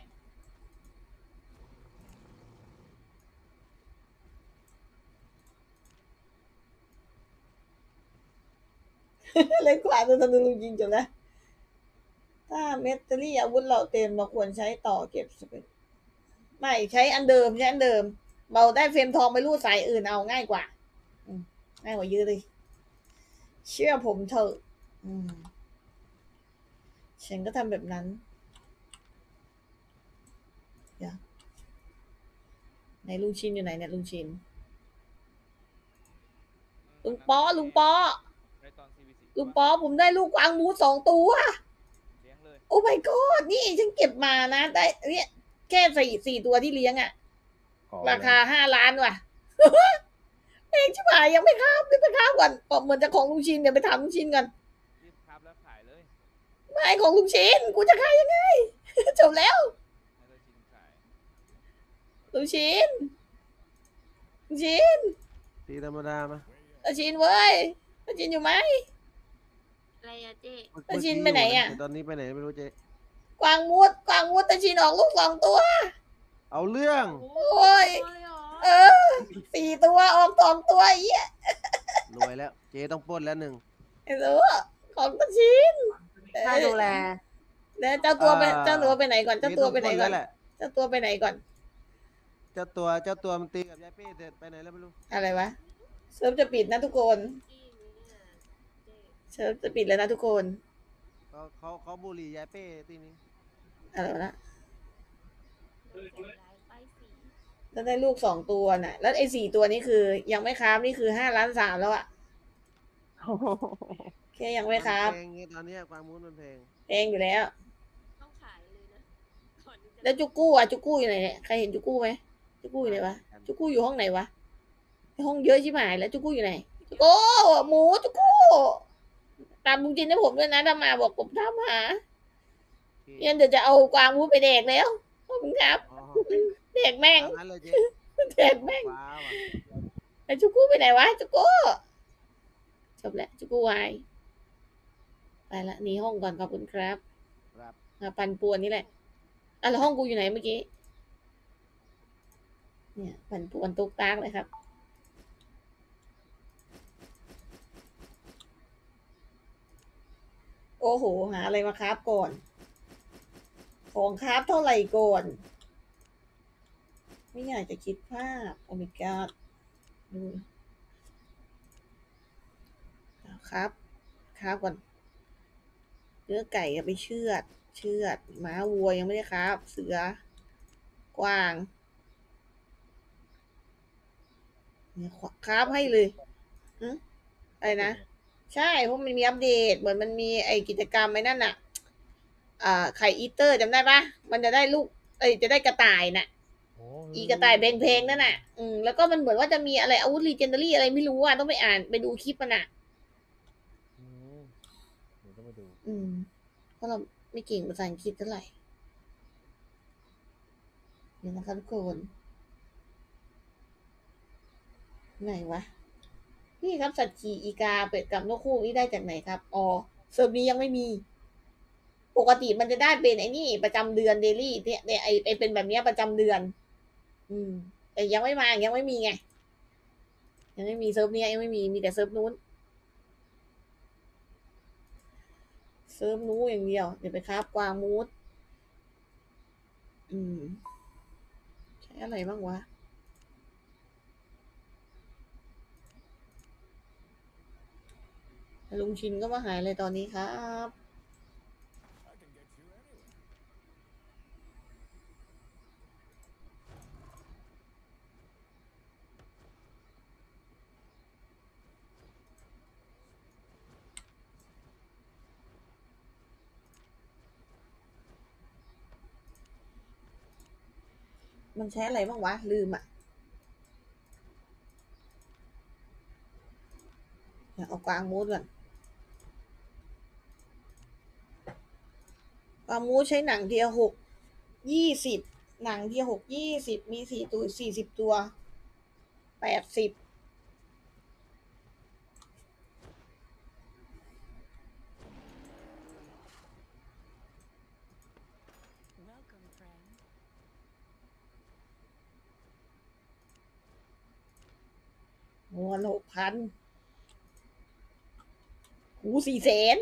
A: เล่นกว่าจะธนูลุงยิงจบแล้วถ้าเมตเตอรี่อาวุธเราเต็มเราควรใช้ต่อเก็บสเปซไม่ใช้อันเดิมใช้อันเดิมเราได้เฟรมทองไปรูดสายอื่นเอาง่ายกว่าง่ายกว่าเยอะเลยเชื่อผมเถอะฉันก็ทำแบบนั้นเดี๋ยวไหนลุงชินอยู่ไหนเนี่ยลุงชินลุงปอลุงปอลุงปอผมได้ลูกกวางมูสองตัวโอ้ my god นี่ฉันเก็บมานะได้เนี่ยแค่สี่สี่ตัวที่เลี้ยงอะราคาห้าล้านว่ะเองชิบหายยังไม่ข้ามรีบไปข้ามก่อนบอกเหมือนจะของลุงชินเดี๋ยวไปถามลุงชินก่อน
C: รีบครับแล้วขายเลย
A: ไม่ของลุงชินกูจะขายยังไงจบแล้วลุงชินลุงชิน
D: ตีธรรมดามา
A: ลุงชินเว้ยลุงชินอยู่ไหม
E: อะไรอะเจ๊
A: ลุงชินไปไหนอะ
D: ตอนนี้ไปไหนไม่รู้เจ๊
A: กวางมุดกวางมุดตะชินออกลูกสองตัว
D: เอาเรื่อง
A: โอ้ยเออสี่ตัวออกสองตัวเอี้ย
D: รวยแล้วเจ๊ต้องปล้นแล้วหนึ่ง
A: ไอ้รู้ของตะชิน
E: ถ้าดูแล
A: แล้วเจ้าตัวไปเจ้าตัวไปไหนก่อนเจ้าตัวไปไหนก่อนเจ้าตัวไปไหนก่อน
D: เจ้าตัวเจ้าตัวมันตีกับยายเป้เสร็จไปไหนแล้วไม่รู้
A: อะไรวะเซิร์ฟจะปิดนะทุกคนเซิร์ฟจะปิดแล้วนะทุกคน
D: เขาเขาเขาบุหรี่ยายเป้ตีนี้
A: อะไรนะแล้วได้ลูกสองตัวน่ะแล้วไอ้สี่ตัวนี้คือยังไม่ค้านี่คือห้าล้านสามแล้วอะแค่ยังไม่ค้า
D: แพงตอนนี้ความมูลมันแพง
A: แพงอยู่แล้ว
E: ต้องขายเลยนะ
A: แล้วจุกู้อ่ะจุกู้อยู่ไหนเนี่ยใครเห็นจุกู้ไหมจุกู้อยู่ไหนวะจุกู้อยู่ห้องไหนวะห้องเยอะชิบหายแล้วจุกู้อยู่ไหนจุกู้หมูจุกู้ตามลุงจินให้ผมด้วยนะถ้ามาบอกผมทำหาเนี่ยเดี๋ยวจะเอากวางมูไปแดกแล้วขอบคุณครับแดกแม่งแดกแม่งไอ้จุกู้ไปไหนวะจุกู้จบแล้วจุกู้วายไปละหนีห้องก่อนขอบคุณครับปันป่วนนี่แหละอ่ะแล้วห้องกูอยู่ไหนเมื่อกี้เนี่ยปันป่วนตุกตากเลยครับโอ้โหหาอะไรมาคราฟก่อนของคราฟเท่าไหร่ก่อนไม่อยากจะคิดภาพโอเมก้าดูครับครับก่อนเนื้อไก่ไปเชือดเชือดม้าวัวยังไม่ได้ครับ เสือกวางเนี่ยครับให้เลยอืมอะไรนะใช่เพราะมันมีอัปเดตเหมือนมันมีไอกิจกรรมไอ้นั่นน่ะอ่าไข่อีเตอร์จำได้ปะมันจะได้ลูกเอ้ยจะได้กระต่ายน่ะอีกระต่ายเพลงๆนั่นน่ะอืมแล้วก็มันเหมือนว่าจะมีอะไรอาวุธลีเจนดารี่อะไรไม่รู้อ่ะต้องไปอ่านไปดูคลิปมันอ่ะอืมเพราะเราไม่เก่งภาษาอังกฤษเท่าไหร่เนี่ยนะคะทุกคนไหนวะนี่ครับสัตว์ขี่อีกาเป็ดกับนกคู่นี่ได้จากไหนครับอ๋อเซิร์ฟนี้ยังไม่มีปกติมันจะได้เป็นไอ้นี่ประจำเดือนเดลี่เนี่ยเนี่ยไอไอเป็นแบบนี้ประจำเดือนอืมแต่ยังไม่มายังไม่มีไงยังไม่มีเซิร์ฟนี้ยังไม่มีมีแต่เซิร์ฟนู้นเซิร์ฟนู้นอย่างเดียวเดี๋ยวไปครับกวางมูดอืมใช้อะไรบ้างวะลุงชินก็มาหายเลยตอนนี้ครับมันใช้อะไรบ้างวะ ลืมอ่ะเดี๋ยวเอากวางมูดก่อนกวางมูดใช้หนังเทียหกยี่สิบหนังเทียหกยี่สิบมีสี่ตัวสี่สิบตัวแปดสิบวันหกพันหูสี่แสน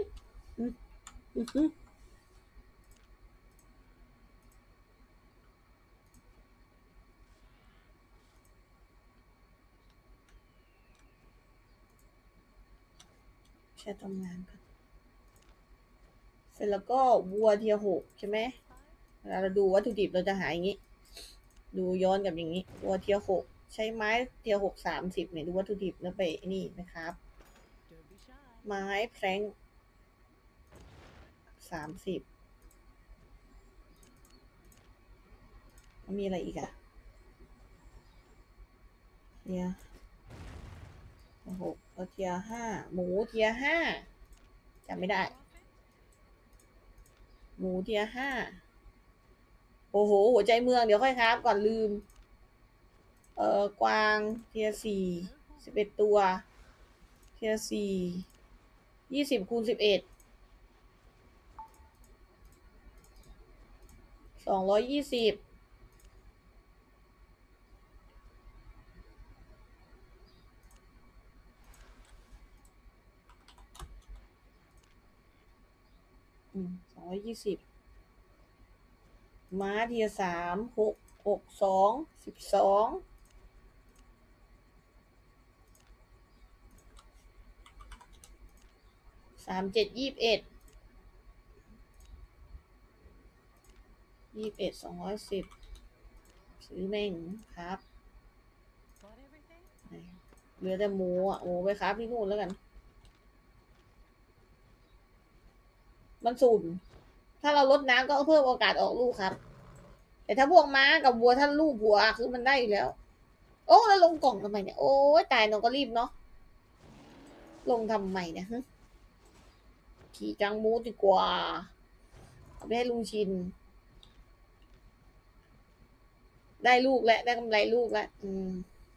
A: แค่ทำงานก่อนเสร็จแล้วก็วัวเทียหกใช่ไหมเวลาเราดูวัตถุดิบเราจะหาอย่างนี้ ดูย้อนกับอย่างนี้วัวเทียหกใช้ไม้เทียหกสามสิบเนี่ยดูวัตถุดิบแล้วไปนี่นะครับ ไม้แพร้งสามสิบมีอะไรอีกอะเทียหกเทียห้าหมูเทียห้าจำไม่ได้ หมูเทียห้าโอ้โหหัวใจเมืองเดี๋ยวค่อยครับก่อนลืมเอ่อกวางเทียสี่สิบเอ็ดตัวเทียสี่ยี่สิบคูณสิบเอ็ดสองร้อยยี่สิบอืมสองร้อยยี่สิบม้าเทียสามหกหกสองสิบสองสามเจ็ดยี่สิบเอ็ดยี่สิบเอ็ดสองร้อยสิบซื้อแม่งครับเหลือแต่หมูอ่ะหมูไปครับที่นู่นแล้วกันมันสุ่มถ้าเราลดน้ำก็เพิ่มโอกาสออกลูกครับแต่ถ้าพวกม้ากับวัวถ้าลูกวัวคือมันได้อยู่แล้วโอ้แล้วลงกล่องทำไมเนี่ยโอ้ยตายน้องก็รีบเนาะลงทำไมเนี่ยขี่จังมูดดีกว่าเอาไปให้ลุงชินได้ลูกแล้วได้กำไรลูกแล้วอืม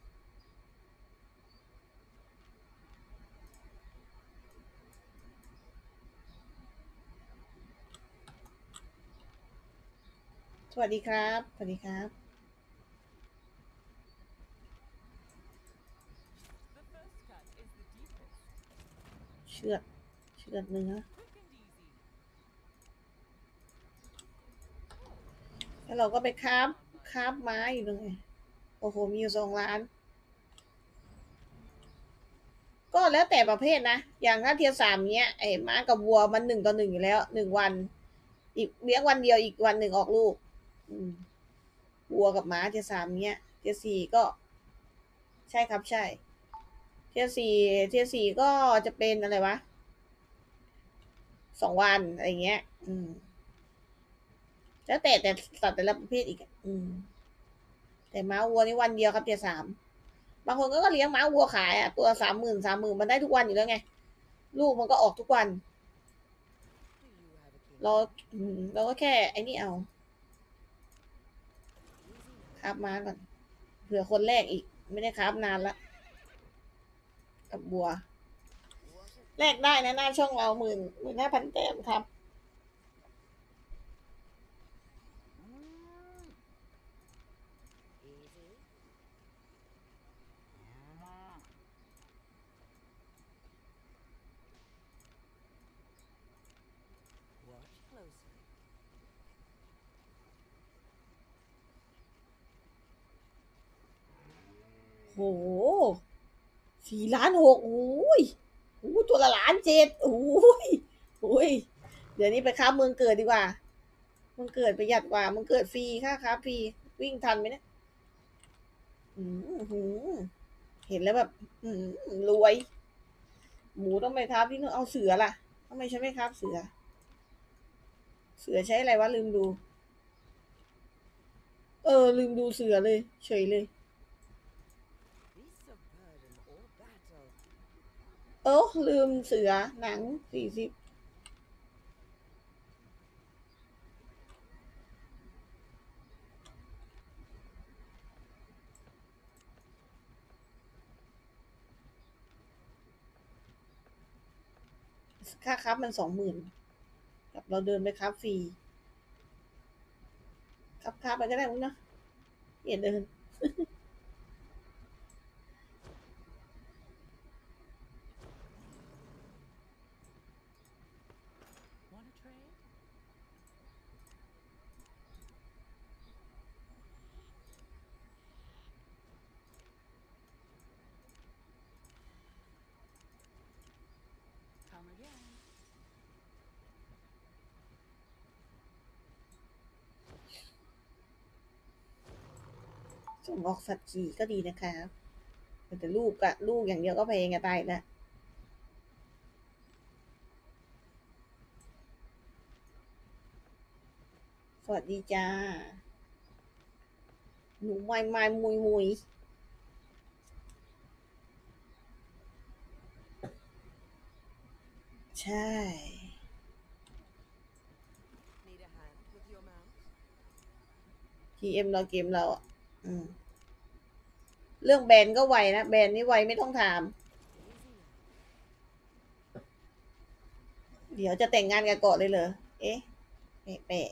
A: สวัสดีครับสวัสดีครับเชือดเชือดเนื้อแล้วเราก็ไปคาบคาบไม้อยู่เลยโอ้โหมีอยู่สองล้านก็แล้วแต่ประเภทนะอย่างถ้าเทียร์สามเนี้ยไอ้ม้ากับวัวมันหนึ่งต่อหนึ่งอยู่แล้วหนึ่งวันอีกเลี้ยงวันเดียวอีกวันหนึ่งออกลูกอืมวัวกับม้าเทียร์สามเนี้ยเทียร์สี่ก็ใช่ครับใช่เทียร์สี่เทียร์สี่ก็จะเป็นอะไรวะสองวันอะไรเงี้ยอืมแล้วแต่แต่สัตว์แต่ละประเภทอีกอืมแต่ม้าวัวนี่วันเดียวครับเทียร์สามบางคนก็เลี้ยงม้าวัวขายอ่ะตัวสามหมื่นสามหมื่นมันได้ทุกวันอยู่แล้วไงลูกมันก็ออกทุกวันเราเราก็แค่ไอ้นี่เอาครับม้าก่อนเผื่อคนแรกอีกไม่ได้ครับนานละกับบัวแลกได้นะหน้าช่องเราหมื่นหมื่นห้าพันแต้มครับโหสี่ล้านหกโอ้ยโอ้ตัวละล้านเจ็ดโอ้ยโอ้ยเดี๋ยวนี้ไปค้าเมืองเกิดดีกว่าเมืองเกิดประหยัดกว่าเมืองเกิดฟรีค่าค้าฟรีวิ่งทันไหมเนี่ยอืมเห็นแล้วแบบอืมรวยหมูต้องไปครับที่นู่นเอาเสือล่ะทำไมฉันไม่ครับเสือเสือใช้อะไรวะลืมดูเออ ลืมดูเสือเลย เฉยเลย เออลืมเสือหนังสี่สิบค่าครับมันสองหมื่นกับเราเดินไปครับฟรีครับครับไปก็ได้มั้งเนาะเห็นเดิน ส่งออกสัตว์ขี่ก็ดีนะครับแต่ลูกอะลูกอย่างเดียวก็เพลงอะตายแล้วสวัสดีจ้า หนูไม่ไม่มุยมุยใช่ ที เอ็ม เราเกมเราอ่ะอืมเรื่องแบรนด์ก็ไวนะ แบรนด์นี่ไวไม่ต้องถาม เดี๋ยวจะแต่งงานกันก่อนเลยเหรอ เอ๊ะแปะ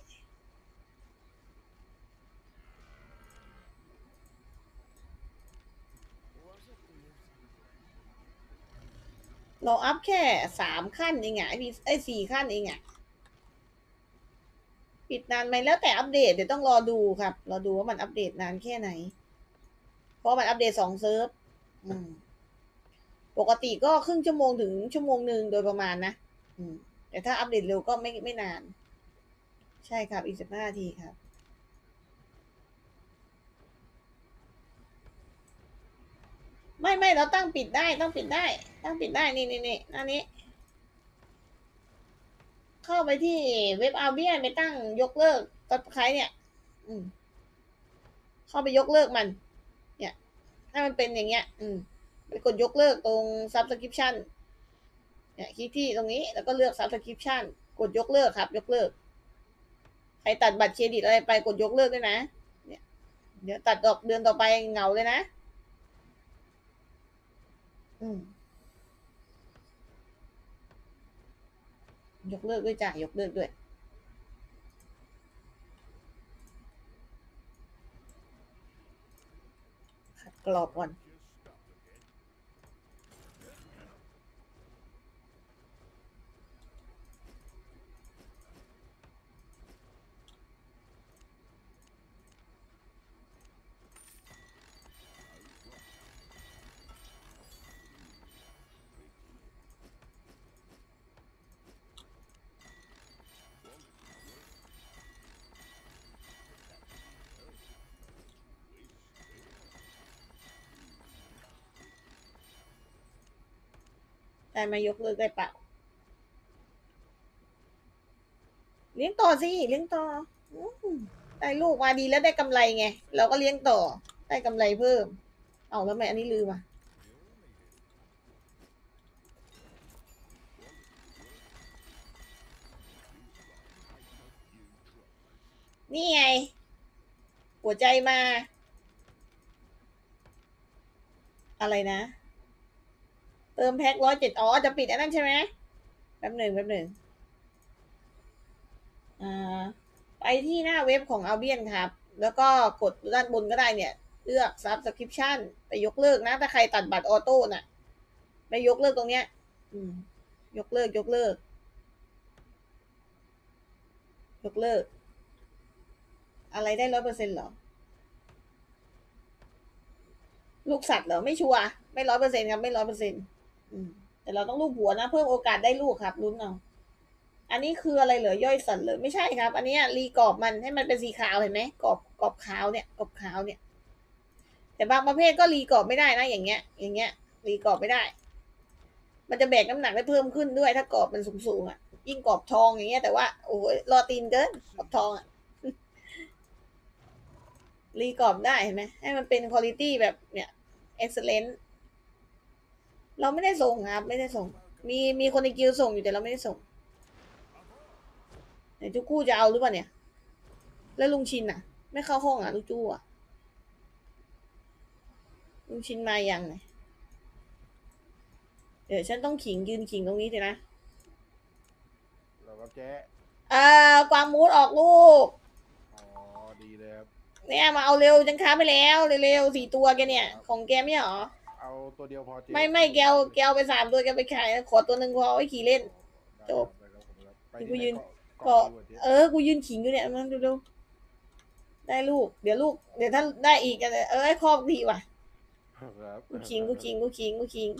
A: เราอัพแค่สามขั้นเองอ่ะไอ้ไอ้สี่ขั้นเองอ่ะ ปิดนานไหมแล้วแต่อัปเดตเดี๋ยวต้องรอดูครับ รอดูว่ามันอัปเดตนานแค่ไหน เพราะมันอัปเดตสองเซิร์ฟอืมปกติก็ครึ่งชั่วโมงถึงชั่วโมงหนึ่งโดยประมาณนะอืมแต่ถ้าอัปเดตเร็วก็ไม่ไม่นาน ใช่ครับ อีกสิบห้านาทีครับ ไม่ไม่เราตั้งปิดได้ต้องปิดได้ ตั้งปิดได้นี่นี่นี่หน้านี้ เข้าไปที่เว็บอาเบียนไปตั้งยกเลิกตัดใครเนี่ย อืม เข้าไปยกเลิกมัน เนี่ยถ้ามันเป็นอย่างเงี้ย อืมไปกดยกเลิกตรง subscription เนี่ยคลิกที่ตรงนี้แล้วก็เลือก subscription กดยกเลิกครับ ยกเลิก ใครตัดบัตรเครดิตอะไรไปกดยกเลิกด้วยนะ เนี่ย เดี๋ยวตัดออกเดือนต่อไปเหงาเลยนะ อืม ยกเลิกด้วยจ้ะยกเลิกด้วยขัดกรอบก่อนได้มายกเลิกได้เปล่าเลี้ยงต่อสิเลี้ยงต่ออืมได้ลูกมาดีแล้วได้กำไรไงเราก็เลี้ยงต่อได้กำไรเพิ่มเอาแล้วทำไมอันนี้ลืมอ่ะนี่ไง หัวใจมา อะไรนะ เติมแพ็คร้อยเจ็ดอ๋อจะปิดอันนั้นใช่ไหมแป๊บหนึ่งแป๊บหนึ่งอ่าไปที่หน้าเว็บของ Albion ครับ แล้วก็กดด้านบนก็ได้เนี่ย เลือก Subscription ไปยกเลิกนะ ถ้าใครตัดบัตรออโต้น่ะไปยกเลิกตรงเนี้ย อืม ยกเลิก ยกเลิก ยกเลิก อะไรได้ร้อยเปอร์เซ็นต์หรอ ลูกสัตว์เหรอ ไม่ชัวร์ไม่ร้อยเปอร์เซ็นต์ครับ ไม่ร้อยเปอร์เซ็นต์แต่เราต้องลูกหัวนะ เพิ่มโอกาสได้ลูกครับลุ้นเอาอันนี้คืออะไรเหรอย่อยสันเลยไม่ใช่ครับ อันนี้รีกรอบมันให้มันเป็นสีขาวเห็นไหมกรอบกรอบขาวเนี่ยกรอบขาวเนี่ย แต่บางประเภทก็รีกรอบไม่ได้นะอย่างเงี้ย อย่างเงี้ยรีกรอบไม่ได้ มันจะแบกน้ำหนักได้เพิ่มขึ้นด้วยถ้ากรอบมันสูงๆอ่ะยิ่งกรอบทองอย่างเงี้ยแต่ว่าโอ้ยรอตีนเกินกรอบทองอ่ะรีกรอบได้เห็นไหมให้มันเป็นคุณภาพแบบเนี่ย excellent เราไม่ได้ส่งครับไม่ได้ส่ง มีมีคนในกิลด์ส่งอยู่แต่เราไม่ได้ส่งไหนจุกกู้จะเอาหรือเปล่าเนี่ย แล้วลุงชินอ่ะ ไม่เข้าห้องอ่ะลูกจู้อ่ะลุงชินมายังไงเดี๋ยวฉันต้องขิงยืนขิงตรงนี้สินะ
F: เราก็เจ๊
A: อ่ากวางมูดออกลูก
F: อ๋อ ดีเลยครับ
A: เนี่ยมาเอาเร็วจังค้าไปแล้วเร็วๆสี่ตัวแกเนี่ย ของแกไม่เหรอ
F: เอาตัวเดียวพอเจ๊
A: ไม่ไม่แกเอาแกเอาไปสามตัวแกไปขายขอตัวหนึ่งพอเอาไว้ขี่เล่น จบ
F: ได้ครับผมครับไป
A: ที่กู
F: ที่ไห
A: ยืน
F: เกาะ
A: ก็
F: เกาะดีกว่าเจ๊
A: เออ กูยืนขิงอยู่เนี่ยมันดูดูได้ลูก เดี๋ยวลูก เดี๋ยวถ้าได้อีกอะเออไอ้คอกดีว่ะ
F: ครับ
A: กูขิงกูขิงกูขิงกูขิง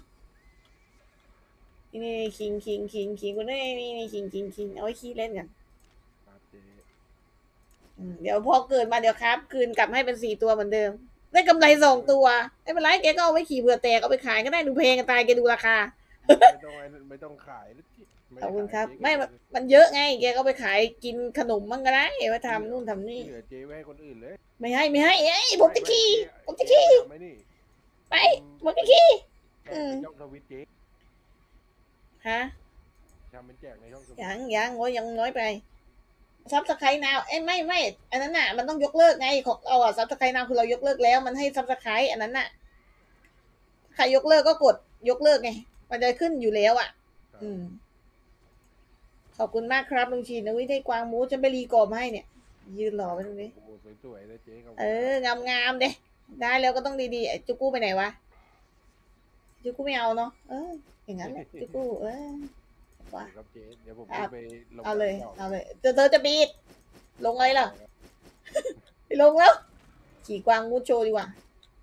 A: นี่นี่ขิงขิงขิงขิงกูนี่นี่นี่ขิงขิงขิงเอาไว้ขี้เล่นกัน
F: ครับเจ๊
A: อืมเดี๋ยวพอเกิดมาเดี๋ยวครับ คืนกลับให้เป็นสี่ตัวเหมือนเดิม ได้กำไรสองตัวไม่เป็นไรแกก็เอาไว้ขี่เผื่อแตกเอาไปขายก็ได้ดูเพลงกันตายแกดูราคา
F: ไม่ต้องไอ้ไม่ต้องขายนะเจ๊ไ
A: ขอบคุณครับ
F: ขายเจ๊
A: ไม่มันมันเยอะไง แกก็ไปขายกินขนมมั่งก็ได้ไว้ทำนู่นทำนี่
F: เหลือเจ๊ไว้ให้คนอื่นเลย
A: ไม่ให้ไม่ให้เอ้ยผมจะขี่ผมจะขี่
F: เจ๊ทำไมนี่
A: ไปผมจะขี่
F: แจกในช่องทวิตเจ๊
A: ฮะ
F: ทำเป็นแจกในช่องทวิต
A: ยังยังโอ้ยยังน้อยไปซับสไครต์นาวเอ้ยไม่ไม่อันนั้นน่ะมันต้องยกเลิกไงของเราอะซับสไครต์นาวคือเรายกเลิกแล้วมันให้ซับสไครต์อันนั้นน่ะใครยกเลิกก็กดยกเลิกไงมันจะขึ้นอยู่แล้วอ่ะ
F: ครับ
A: อืมขอบคุณมากครับลุงชีนะวิได้กวางมูฉันไปรีกรอบให้เนี่ย ยืนรอไปตรงนี้
F: โอ้โหสวยๆนะเจ๊ขบคุณ
A: เอองามงามๆเด้ได้แล้วก็ต้องดีๆไอ้จุกกู้ไปไหนวะจุกกู้ไม่เอาเนาะเอออย่างนั้นแหละจุกกู้เออว่า
F: ครับเจ๊เดี๋ยวผม
A: ครับ
F: ไปลง
A: เอาเลย
F: ต่
A: เอาเลยเธอเธอจะบีดลงอะไรล่ะไปลงแล้ว ขี่กวางมูดโชว์ดีกว่า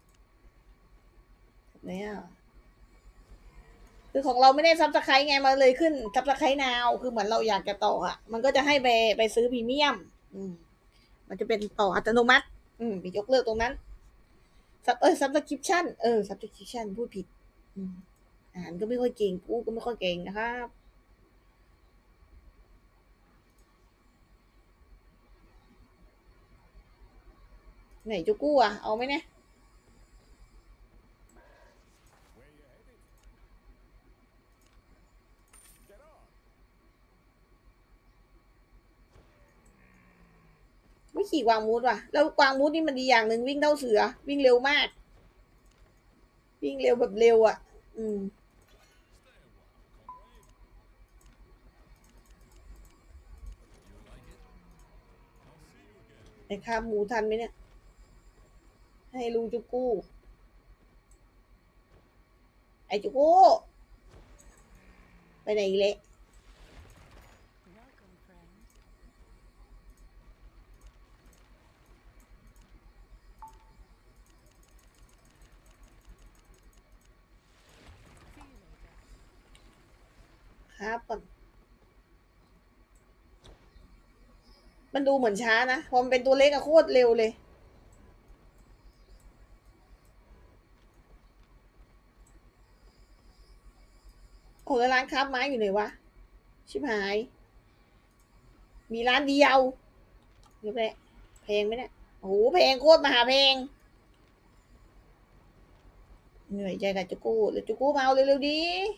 A: เนี่ยคือของเราไม่ได้ซับสไครต์ไงมันเลยขึ้นซับสไครต์นาวคือเหมือนเราอยากจะต่ออ่ะ มันก็จะให้ไปไปซื้อพรีเมียม อืม มันจะเป็นต่ออัตโนมัติ อืมไปยกเลิกตรงนั้นซับเออซับสคริปชั่นเออซับสคริปชั่นพูดผิด อืมอ่านก็ไม่ค่อยเก่งกูก็ไม่ค่อยเก่งนะครับไหนจุกู้อ่ะเอาไหมเนี่ยไม่ขี่กวางมูดว่ะ แล้วกวางมูดนี่มันดีอย่างหนึ่งวิ่งเท่าเสือ วิ่งเร็วมาก วิ่งเร็วแบบเร็วอ่ะ อืมไอ้ข้ามหมูทันไหมเนี่ย ให้ลุงจุกู้ ไอ้จุกู้ไปไหนอีกเละครับก่อน มันดูเหมือนช้านะ พอมันเป็นตัวเล็กอะโคตรเร็วเลย โอ้แล้วร้านค้าไม้อยู่ไหนวะ ชิบหาย มีร้านเดียวเดี๋ยวแหละแพงไหมเนี่ยโอ้โหแพงโคตรมหาแพง เหนื่อยใจกับจุกูเดี๋ยวจุกูมาเอาเร็วๆดี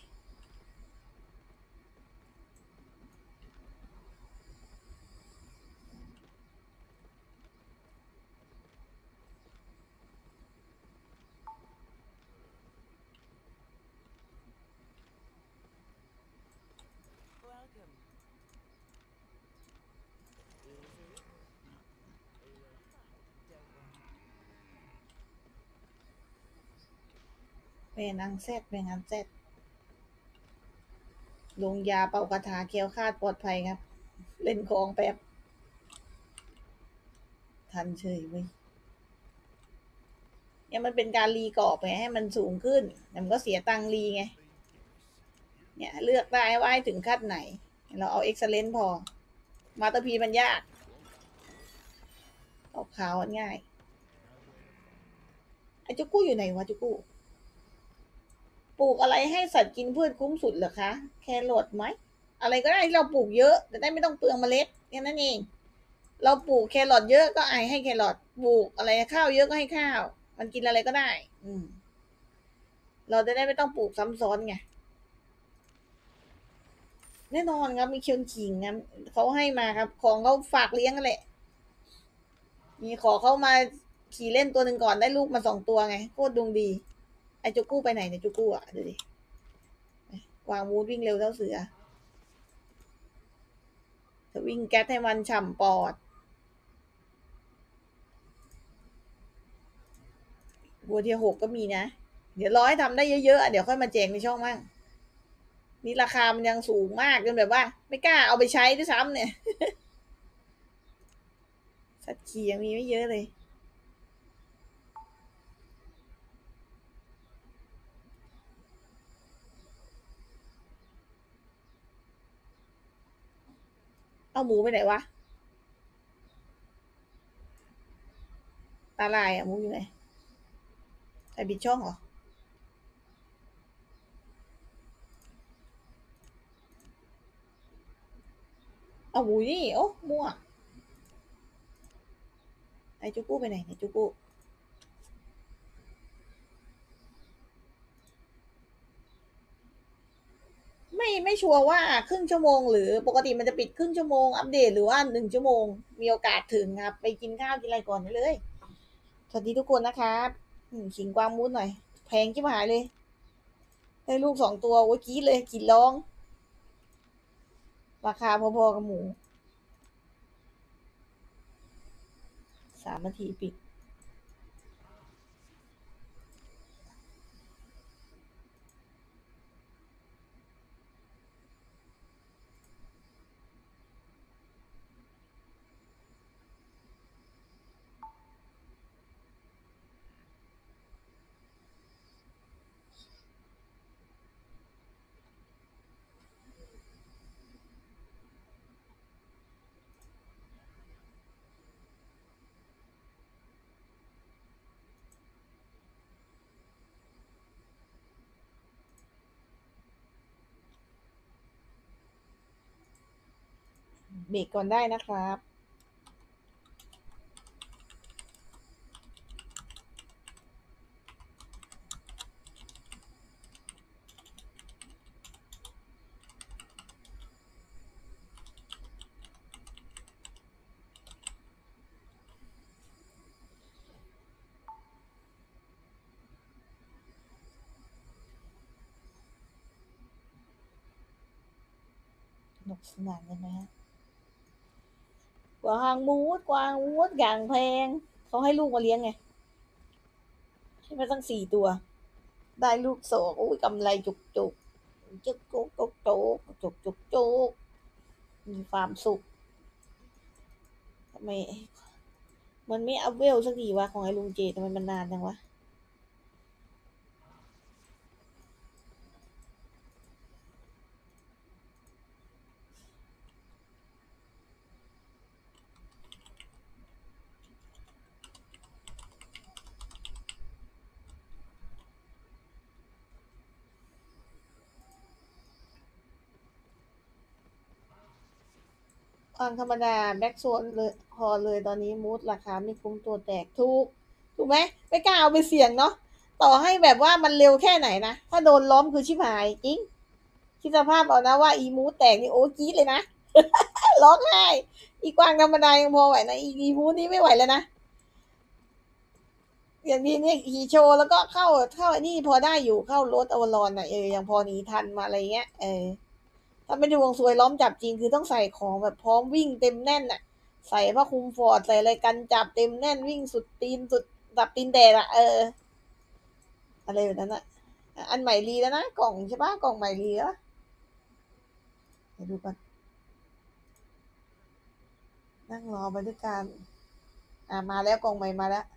A: เป็นนางแซดเป็นงานแซดลงยาเป่าคาถาเคียวคาดปลอดภัยครับ เล่นของแป๊บ ทันเฉยเว้ยเนี่ยมันเป็นการรีกรอบไปให้มันสูงขึ้นแต่มันก็เสียตังค์รีไง เนี่ยเลือกได้ว่าให้ถึงขั้นไหน เราเอาเอ็กซ์เลนพอ มาตอร์พีมันยากออกขาวมันง่าย ไอ้จุกู้อยู่ไหนวะจุกู้ปลูกอะไรให้สัตว์กินพืชคุ้มสุดเหรอคะ แครอทไหม อะไรก็ได้ที่เราปลูกเยอะแต่ได้ไม่ต้องเปลืองเมล็ดแค่นั้นเองเราปลูกแครอทเยอะก็ไอให้แครอทปลูกอะไรข้าวเยอะก็ให้ข้าว มันกินอะไรก็ได้ อืม เราจะได้ไม่ต้องปลูกซ้ำซ้อนไงแน่นอนครับมีเชิงขิงครับเขาให้มาครับ ของเขาฝากเลี้ยงกันแหละ มีขอเข้ามาขี่เล่นตัวหนึ่งก่อนได้ลูกมาสองตัวไงโคตรดวงดี ไอจูกู้ไปไหนเนี่ยจูกู้อ่ะดูดิวางมูดวิ่งเร็วเท่าเสือจะวิ่งแก๊สให้มันฉ่ำปอดบัวเทียหกก็มีนะ เดี๋ยวรอให้ทำได้เยอะๆ เดี๋ยวค่อยมาแจกในช่องมั่งนี่ราคามันยังสูงมากจนแบบว่า ไม่กล้าเอาไปใช้ด้วยซ้ำเนี่ย สัตว์ขี่ยังมีไม่เยอะเลย เอาหมูไปไหนวะ ตาลายอ่ะหมูอยู่ไหนไอบิดช่องเหรอ เอาหมูนี่โอ้มั่วไอจูกู้ไปไหนไอจูกู้ไม่ไม่ชัวร์ว่าครึ่งชั่วโมงหรือปกติมันจะปิดครึ่งชั่วโมงอัปเดตหรือว่าหนึ่งชั่วโมง มีโอกาสถึงครับ ไปกินข้าวกินอะไรก่อนได้เลย สวัสดีทุกคนนะครับขิงกวางมูดหน่อย แพงชิบหายเลย ได้ลูกสองตัวโอ้ยกรี๊ดเลยกรีดร้อง ราคาพอๆกับหมูสามนาทีปิดเบรกก่อนได้นะครับสนุกสนานกันไหมฮะกวางมูดกวางมูดอย่างแพงเขาให้ลูกมาเลี้ยงไงให้มาตั้งสี่ตัว ได้ลูกสองอุ้ยกำไรจุกจุกจุกจุกจุกจุกจุกจุกจุกมีความสุขทำไมมันไม่อัพเวลสักทีวะของไอ้ลุงเจทำไมมันนานจังวะอ่างธรรมดาแบ็กโซนเลยพอเลยตอนนี้มูดราคาไม่คุ้มตัวแตกถูกถูกไหมไม่กล้าเอาไปเสี่ยงเนาะต่อให้แบบว่ามันเร็วแค่ไหนนะถ้าโดนล้อมคือชิบหายจริงคิดสภาพเอานะว่าอีมูดแตกนี่โอ้จี๊ดเลยนะ ร้องไห้อีกวางธรรมดายังพอไหวนะอีอีมูดนี่ไม่ไหวแล้วนะอย่างนี้เนี่ยฮีโชว์แล้วก็เข้าเข้าอันนี้พอได้อยู่เข้ารถอวารอนอ่ะเออยังพอหนีทันมาอะไรเงี้ยเออถ้าไม่ดวงซวยล้อมจับจริงคือต้องใส่ของแบบพร้อมวิ่งเต็มแน่นอ่ะใส่ผ้าคลุมฟอร์ดใส่อะไรกันจับเต็มแน่นวิ่งสุดตีนสุดดับตีนแดดอ่ะเอออะไรแบบนั้นอ่ะอันใหม่รีแล้วนะกล่องใช่ปะกล่องใหม่รีแล้วเดี๋ยวดูกันนั่งรอไปด้วยกันอ่ามาแล้วกล่องใหม่มาแล้ว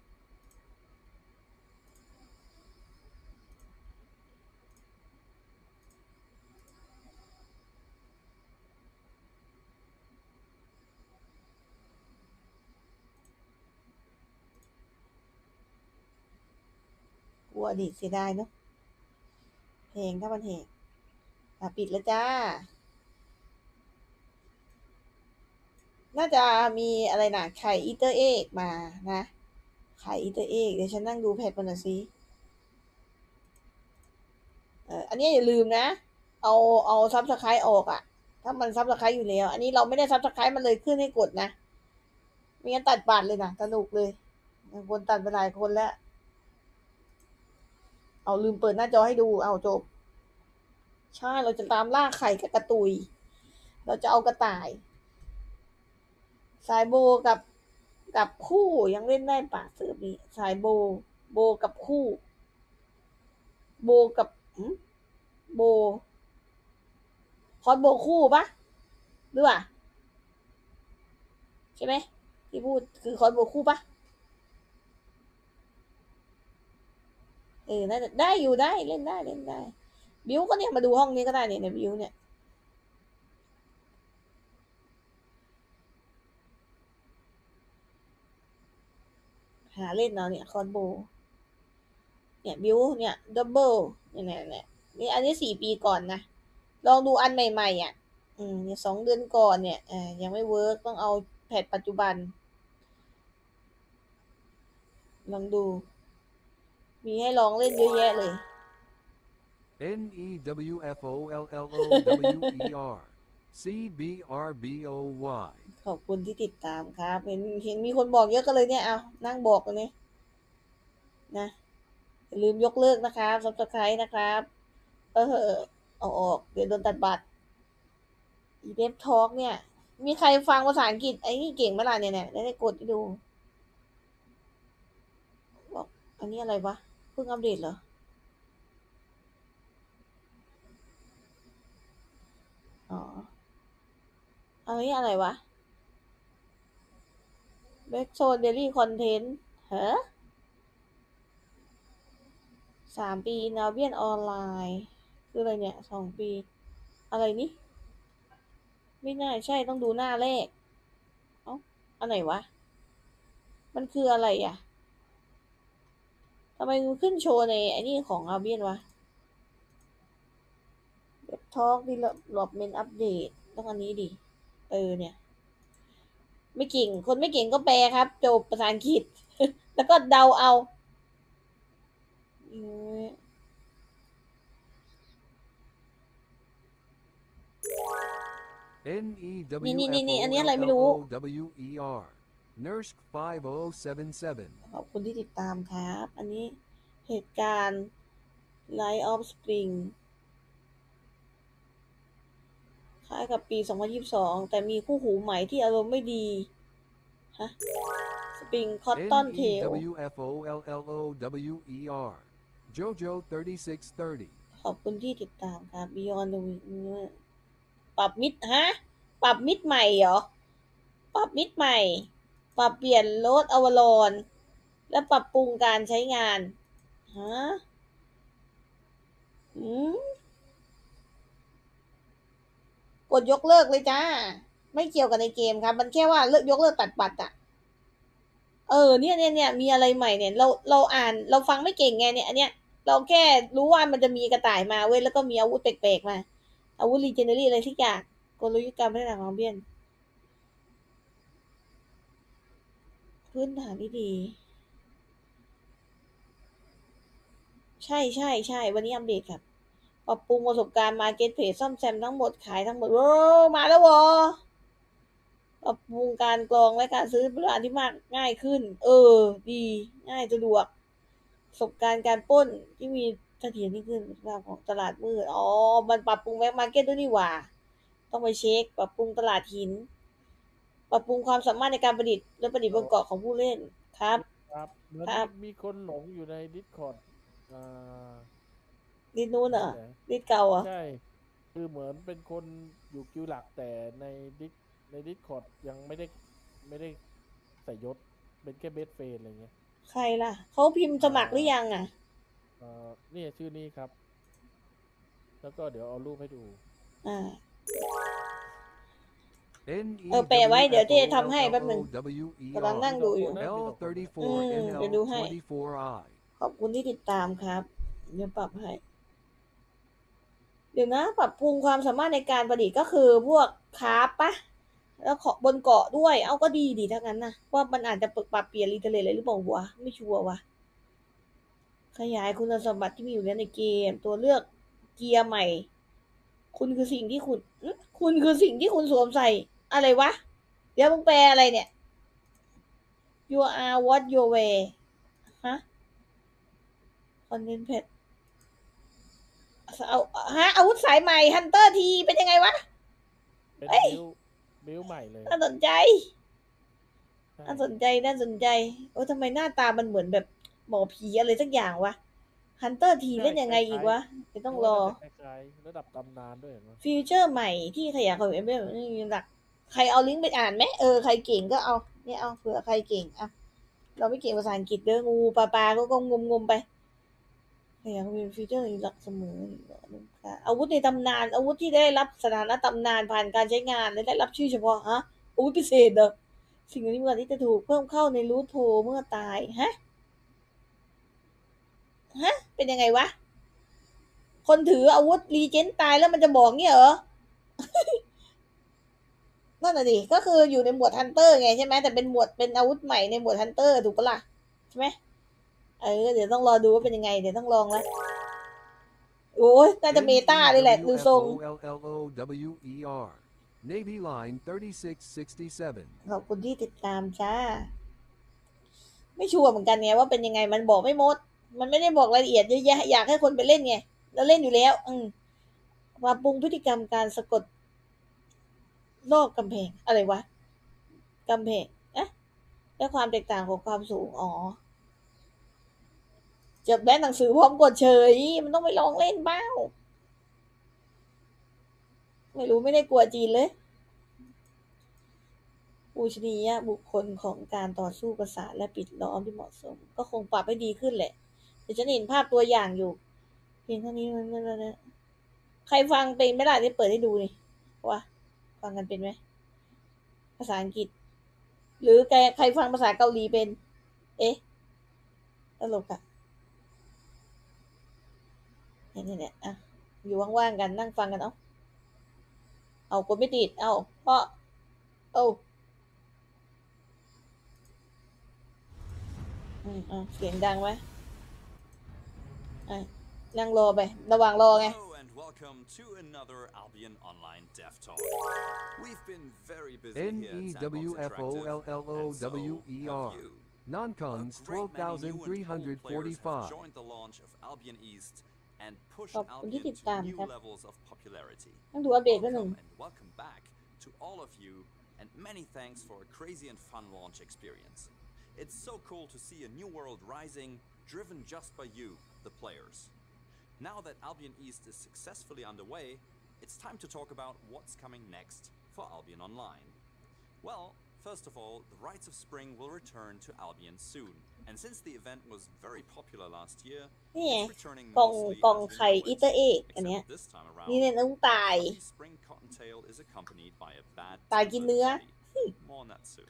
A: กลัวดิเสียดายเนาะเพลงถ้ามันเหงอ่ะปิดแล้วจ้าน่าจะมีอะไรนะไข่อีเตอร์เอกมานะไข่อีเตอร์เอกเดี๋ยวฉันนั่งดูแพทมันหน่อยสิเอออันนี้อย่าลืมนะ เอาเอาซับสไครต์ออกอะถ้ามันซับสไครต์อยู่แล้ว อันนี้เราไม่ได้ซับสไครต์มันเลยขึ้นให้กดนะไม่งั้นตัดบาดเลยนะสนุกเลยคนตัดไปหลายคนแล้ว เอาลืมเปิดหน้าจอให้ดูเอาจบใช่เราจะตามล่าไข่กับกระตุย เราจะเอากระต่าย สายโบกับกับคู่ยังเล่นได้ปะเสิร์ฟนี้สายโบ โบกับคู่ โบกับโบคอสโบคู่ปะหรือว่าใช่ไหมที่พูดคือคอสโบคู่ปะเออน่าจะได้อยู่ได้เล่นได้เล่นได้บิวก็เนี่ยมาดูห้องนี้ก็ได้เนี่ยในบิวเนี่ยหาเล่นเนาะเนี่ยคอสโบเนี่ยบิวเนี่ยดับเบิลเนี่ยเนี่ยเนี่ยนี่อันนี้สี่ปีก่อนนะลองดูอันใหม่ๆอ่ะอืมเนี่ยสองเดือนก่อนเนี่ยอ่ายังไม่เวิร์กต้องเอาแพทปัจจุบันลองดูมีให้ลองเล่นเยอะแยะเลย
B: N E W F O L L O W E R C B R B O Y
A: ขอบคุณที่ติดตามครับเห็นเห็นมีคนบอกเยอะก็เลยเนี่ยเอานั่งบอกกันเนี่ยนะอย่าลืมยกเลิกนะครับ Subscribe นะครับ เออเอาออกเดี๋ยวโดนตัดบัตรอีเดฟทอล์กเนี่ย มีใครฟังภาษาอังกฤษไอ้นี่เก่งไหมล่ะเนี่ยเนี่ยได้กดไปดูบอกอันนี้อะไรวะเพิ่งอัปเดตเหรออ๋ออันนี้อะไรวะแบ็กโซนเดลี่คอนเทนต์ฮะสามปีนาเวียนออนไลน์คืออะไรเนี่ยสองปีอะไรนี่ไม่น่าใช่ต้องดูหน้าแรกเอ้าอันไหนวะมันคืออะไรอ่ะทำไมมันขึ้นโชว์ในไอ้นี่ของอาเบียนวะเว็บทอล์กดีลลอปเมนอัปเดตต้องอันนี้ดิเออเนี่ยไม่เก่งคนไม่เก่งก็แปลครับจบภาษาอังกฤษ แล้วก็เดาเอานี่
B: N E W
A: นี่
B: F
A: นี่นี่
B: O
A: อันนี้อะไร
B: L
A: ไม่
B: L
A: รู้
B: O W E R Nurse ห้า ศูนย์ เจ็ด เจ็ด
A: ขอบคุณที่ติดตามครับ อันนี้เหตุการณ์ Light of Spring คล้ายกับปี สองพันยี่สิบสอง แต่มีคู่หูใหม่ที่อารมณ์ไม่ดี ฮะ Spring Cotton
B: N E
A: Tail
B: W F O L L O W E R JoJo สามสิบหกสามศูนย์
A: ขอบคุณที่ติดตามครับ Beyond the Wing ปรับมิดฮะ ปรับมิดใหม่เหรอ ปรับมิดใหม่ ปรับเปลี่ยนโลดอวารอนและปรับปรุงการใช้งาน ฮะอืมกดยกเลิกเลยจ้า ไม่เกี่ยวกับในเกมครับ มันแค่ว่าเลิกยกเลิกตัดบัตรอะเออเนี่ยเนี่ยเนี่ยมีอะไรใหม่เนี่ย เราเราอ่านเราฟังไม่เก่งไงเนี่ยอันเนี้ยเราแค่รู้ว่ามันจะมีกระต่ายมาเว้ยแล้วก็มีอาวุธแปลกๆมาอาวุธรีเจเนอรี่อะไรทุกอย่างกลยุทธ์การพัฒนาของเบียนพื้นฐานที่ดีใช่ใช่ใช่วันนี้อัปเดตครับปรับปรุงประสบการณ์มาเก็ตเพจซ่อมแซมทั้งหมดขายทั้งหมดโอ้มาแล้ววะปรับปรุงการกรองและการซื้อบริการที่มากง่ายขึ้น เออ ดีง่ายสะดวกประสบการณ์การปล้นที่มีเสถียรที่ขึ้นของตลาดมืดอ๋อมันปรับปรุงแบ็คมาร์เก็ตด้วยนี่หว่าต้องไปเช็คปรับปรุงตลาดหินปรับปรุงความสามารถในการประดิษฐ์และประดิษฐ์บนเกาะของผู้เล่นครับ
F: ครับเหมือน
A: ครับ
F: มีคนหลงอยู่ใน Discord อ่า
A: ดิดนู้นเหรอ
F: ไหน
A: ดิดเก่าเหรอ
F: ใช่ คือเหมือนเป็นคนอยู่คิวหลักแต่ในดิสใน Discord ยังไม่ได้ไม่ได้ใส่ยศเป็นแค่เบสเฟนอะไรเงี้ย
A: ใครล่ะเขาพิมพ์สมัครหรือยังอ่ะ
F: เอ่อนี่ชื่อนี้ครับ แล้วก็เดี๋ยวเอารูปให้ดู
A: อ่า
B: N E
A: เออแปะไว้เดี๋ยวเจ๊ทำให้แป๊บ
B: W
A: นึง
B: L L O W E
A: กำลังนั่งดูอยู่
B: R L สามสิบสี่
A: อืม
B: N
A: เดี๋ยว
B: L
A: ดูให้
B: ยี่สิบสี่ I
A: ขอบคุณที่ติดตามครับ เดี๋ยวปรับให้ เดี๋ยวนะ ปรับปรุงความสามารถในการประดิษฐ์ก็คือพวกคราฟปะแล้วขอบนเกาะด้วย เอาก็ดีดีทั้งนั้นนะว่ามันอาจจะปรับเปลี่ยนรีเทเลทอะไรหรือเปล่าวะไม่ชัวร์วะขยายคุณสมบัติที่มีอยู่แล้วในเกมตัวเลือกเกียร์ใหม่ คุณคือสิ่งที่คุณคุณคือสิ่งที่คุณสวมใส่อะไรวะเดี๋ยวมึงแปลอะไรเนี่ย you are what you wear ฮะ content pet เอาฮะอาวุธสายใหม่ hunter ทีเป็นยังไงวะ
F: เป็น
A: เอ้ย
F: บิวบิวใหม่เลย
A: น่าสนใจ
F: ใช่
A: น่าสนใจ น่าสนใจ โอ้ทำไมหน้าตามันเหมือนแบบหมอผีอะไรสักอย่างวะ ฮันเตอร์ทีเล่นยังไงอีกวะเดี๋ยวต้องรอ
F: คล้ายๆระดับตำนานด้วยเห็นไหม
A: ฟีเจอร์ใหม่ที่ขยายความเอ็มเอ็มหลัก ใครเอาลิงก์ไปอ่านไหมเออ ใครเก่งก็เอา เนี่ยเอาเผื่อใครเก่งอ่ะ เราไม่เก่งภาษาอังกฤษเด้องูปลาปลาก็งมงมๆไปขยายความเป็นฟีเจอร์หลักเสมออาวุธในตำนาน อาวุธที่ได้รับสถานะตำนานผ่านการใช้งานและได้รับชื่อเฉพาะฮะอาวุธพิเศษเด้อสิ่งนี้เมื่อที่จะถูกเพิ่มเข้าในรูทโทเมื่อตายฮะฮะเป็นยังไงวะ คนถืออาวุธรีเจนตายแล้วมันจะบอกเนี่ยเหรอ นั่นน่ะดิก็คืออยู่ในหมวดฮันเตอร์ไงใช่ไหมแต่เป็นหมวดเป็นอาวุธใหม่ในหมวดฮันเตอร์ถูกปะล่ะใช่ไหมเออเดี๋ยวต้องรอดูว่าเป็นยังไงเดี๋ยวต้องลองแล้วโอ้ยน่าจะเมตาเลยแหละดูทรง
B: N E W F O L L O W E R Navy Line thirty-six sixty-seven
A: ขอบคุณที่ติดตามจ้าไม่ชัวร์เหมือนกันไงว่าเป็นยังไงมันบอกไม่หมด มันไม่ได้บอกรายละเอียดเยอะแยะอยากให้คนไปเล่นไงแล้วเล่นอยู่แล้ว อืมปรับปรุงพฤติกรรมการสะกดนอกกำแพงอะไรวะกำแพงเอ๊ะและความแตกต่างของความสูงอ๋อจะแบนหนังสือพร้อมกดเฉยมันต้องไปลองเล่นบ้างไม่รู้ไม่ได้กลัวจีนเลยปูชนียบุคคลของการต่อสู้ประสาทและปิดล้อมที่เหมาะสม ก็คงปรับให้ดีขึ้นแหละแต่ฉันเห็นภาพตัวอย่างอยู่เพียงเท่านี้มันใครฟังเป็นไม่ได้ได้เปิดให้ดูนี่ว่าฟังกันเป็นไหมภาษาอังกฤษ หรือแกใครฟังภาษาเกาหลีเป็น เอ๊ะตลกอะเนี่ยเนี่ยอ่ะอยู่ว่างๆกันนั่งฟังกันเอาเอากดไม่ติดเอาเพราะเอาอืมอ่ะเสียงดังไหมอ่ะนั่งรอไประหว่างรอไง
G: Hello and welcome to another Albion Online Dev Talk. We've been very busy
B: N
G: here
B: E
G: at Sandbox
B: W F O L
G: Interactive,
B: L O
G: and so
B: W E R
G: have you.
B: Non-cons
G: A great
B: twelve
G: many
B: thousand
G: new and
B: three hundred
G: old players have
B: forty-five
G: joined the launch of Albion East and pushed
A: ขอบคุณที่
G: Albion
A: ติดตาม
G: to
A: ครับ
G: new levels of popularity.
A: ต้องดูอัปเดตด้วยหนึ่ง
G: Welcome and welcome back to all of you, and many thanks for a crazy and fun launch experience. It's so cool to see a new world rising, driven just by you, the players. Now that Albion East is successfully underway, it's time to talk about what's coming next for Albion Online. Well, first of all, the Rites of Spring will return to Albion soon, and since the event was very popular last year,
A: นี่ไง
G: it's returning
A: กล่อง
G: mostly
A: กล่อง
G: as
A: ไข่
G: we
A: อี
G: know
A: เตอร์
G: it,
A: เอ็กอันเนี้ย
G: except this time around,
A: นี่เนี่ยต้องตาย
G: Fluffy Spring Cottontail is accompanied by a bad
A: ตายกินเนื้อ
G: buddy. More on that soon.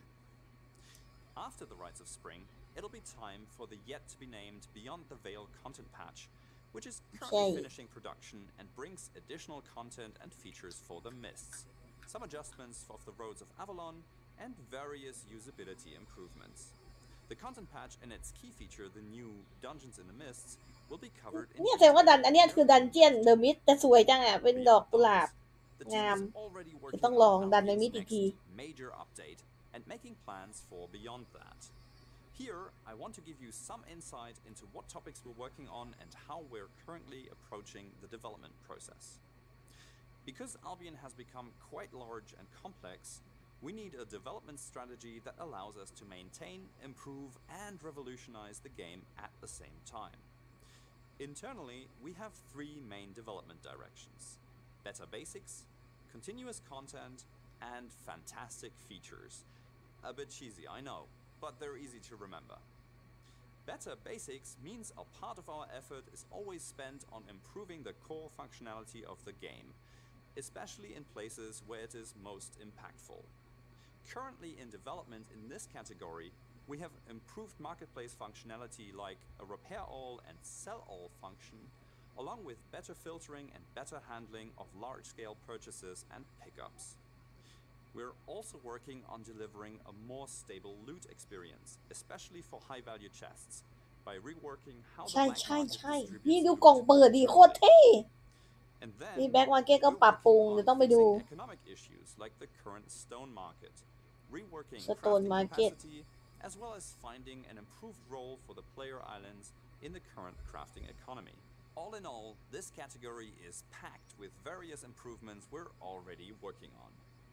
G: After the Rites of Spring, it'll be time for the yet-to-be-named Beyond the Veil content patch, which is currently
A: Okay.
G: finishing production and brings additional content and features for the Mists, some adjustments of the Roads of Avalon, and various usability improvements. The content patch and its key feature, the new Dungeons in the Mists, will be covered in
A: เนี่ยแสดงว่าดันอันเนี้ยคือดันเจียนเดอะมิสแต่สวยจังอ่ะเป็นดอกกุหลาบ
G: The team is
A: งาม
G: already
A: จะ
G: working
A: ต้องลอง
G: on
A: ดันใน
G: Albion's
A: มิสอีก
G: next
A: ที
G: major update and making plans for beyond that. Here, I want to give you some insight into what topics we're working on and how we're currently approaching the development process. Because Albion has become quite large and complex, we need a development strategy that allows us to maintain, improve, and revolutionize the game at the same time. Internally, we have three main development directions: better basics, continuous content, and fantastic features. A bit cheesy, I know, but they're easy to remember. Better basics means a part of our effort is always spent on improving the core functionality of the game, especially in places where it is most impactful. Currently in development in this category, we have improved marketplace functionality like a repair all and sell all function, along with better filtering and better handling of large-scale purchases and pickups. We're we're also working on delivering a more stable loot experience, especially for high-value chests, by reworking how the
A: ใช่
G: black
A: ใช่
G: market
A: ใช่
G: distributes
A: นี่
G: loot
A: ดูกล่องเปิดดิ
G: to
A: โคตร
G: the
A: เท่
G: And
A: นี่
G: then
A: แบ็กมาเก็ตก็
G: we're
A: ปรับปรุง
G: working
A: เดี๋ยว
G: on
A: ต้องไปดู
G: fixing economic issues like the current stone market, reworking
A: Stone
G: crafting
A: market.
G: capacity, as well as finding an improved role for the player islands in the current crafting economy. All in all, this category is packed with various improvements we're already working on.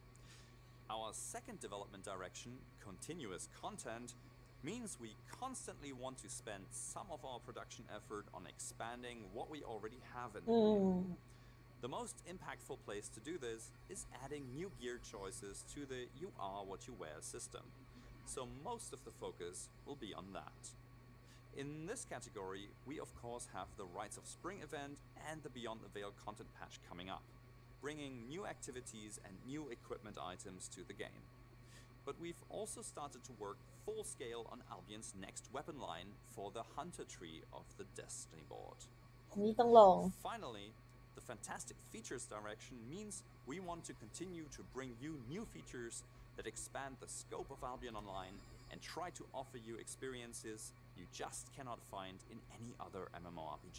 G: Our second development direction, continuous content, means we constantly want to spend some of our production effort on expanding what we already have in the
A: อื
G: game.
A: ม
G: The most impactful place to do this is adding new gear choices to the You Are What You Wear system, so most of the focus will be on that. In this category, we of course have the Rites of Spring event and the Beyond the Veil content patch coming up, bringing new activities and new equipment items to the game. But we've also started to work full scale on Albion's next weapon line for the Hunter Tree of the Destiny board.
A: อันนี้ต้องลอง
G: Finally, the fantastic features direction means we want to continue to bring you new features that expand the scope of Albion Online and try to offer you experiences you just cannot find in any other MMORPG.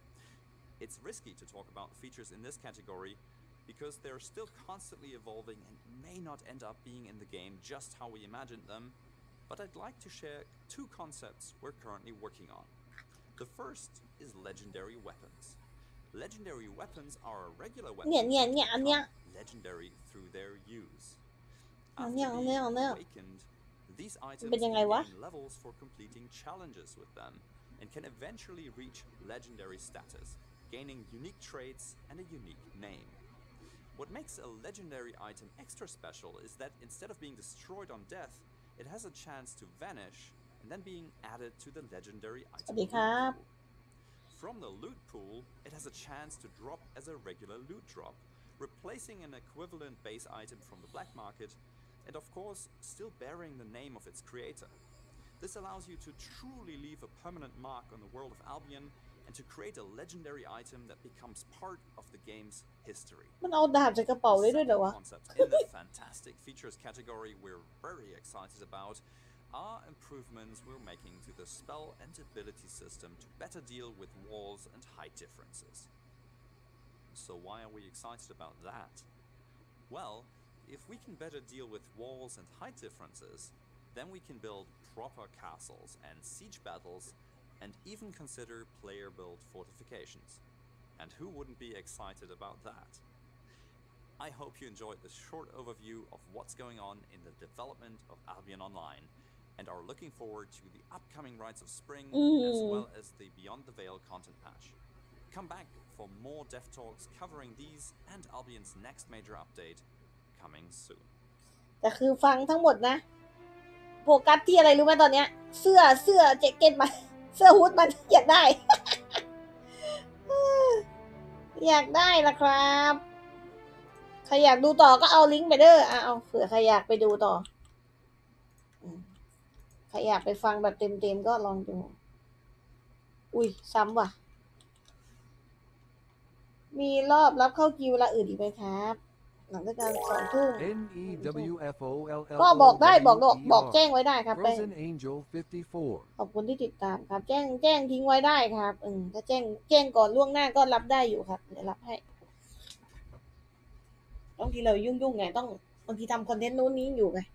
G: It's risky to talk about features in this category because they're still constantly evolving and may not end up being in the game just how we imagined them, but I'd like to share two concepts we're currently working on. The first is legendary weapons. Legendary weapons are a regular weapon
A: เนี่ยเนี่ยเนี่ยอันเนี้ย
G: legendary through their use.
A: อัน
G: After
A: เนี้ยอันเนี้ย
G: being
A: อันเนี้ย
G: awakened, these items
A: เป็นยังไง
G: can
A: วะ
G: gain levels for completing challenges with them and can eventually reach legendary status, gaining unique traits and a unique name. What makes a legendary item extra special is that instead of being destroyed on death, it has a chance to vanish and then being added to the legendary
A: ส
G: item
A: วัสดี
G: loot
A: ครับ
G: pool. From the loot pool, it has a chance to drop as a regular loot drop, replacing an equivalent base item from the black market, and of course, still bearing the name of its creator. This allows you to truly leave a permanent mark on the world of Albion and to create a legendary item that becomes part of the game's history.
A: มันเอาดาบใส่กระเป๋าได้ด้วยเหรอ
G: Second
A: วะ
G: concept in the fantastic features category we're very excited about are improvements we're making to the spell and ability system to better deal with walls and height differences. So why are we excited about that? Well, if we can better deal with walls and height differences, then we can build proper castles and siege battles and even consider player-built fortifications. And who wouldn't be excited about that? I hope you enjoyed this short overview of what's going on in the development of Albion Online and are looking forward to the upcoming Rites of Spring as
A: Mm.
G: well as the Beyond the Veil content patch. Come back for more dev talks covering these and Albion's next major update coming soon.
A: แต่คือฟังทั้งหมดนะโฟกัสที่อะไรรู้ไหมตอนเนี้ย เสื้อเสื้อแจ็คเก็ตมัน เสื้อฮูดมันอยากได้ อยากได้ละครับ ใครอยากดูต่อก็เอาลิงก์ไปเด้ออ่ะเอาเผื่อใครอยากไปดูต่ออืมใครอยากไปฟังแบบเต็มๆก็ลองดู อุ้ยซ้ำว่ะ มีรอบรับเข้าคิวเวลาอื่นอีกไหมครับ หลังจากการสองทุ่ม
B: N E W F O L L
A: ก็
B: O
A: บอกได้บอก
B: W
A: บอก
B: E
A: แจ้
B: R
A: งไว้ได้ครับแป้ง
B: Frozen Angel fifty-four
A: ขอบคุณที่ติดตามครับ แจ้งแจ้งทิ้งไว้ได้ครับอืมถ้าแจ้งแจ้งก่อนล่วงหน้าก็รับได้อยู่ครับเดี๋ยวรับให้บางทีเรายุ่งยุ่งๆไงต้องบางทีทำคอนเทนต์นู้นนี้อยู่ไง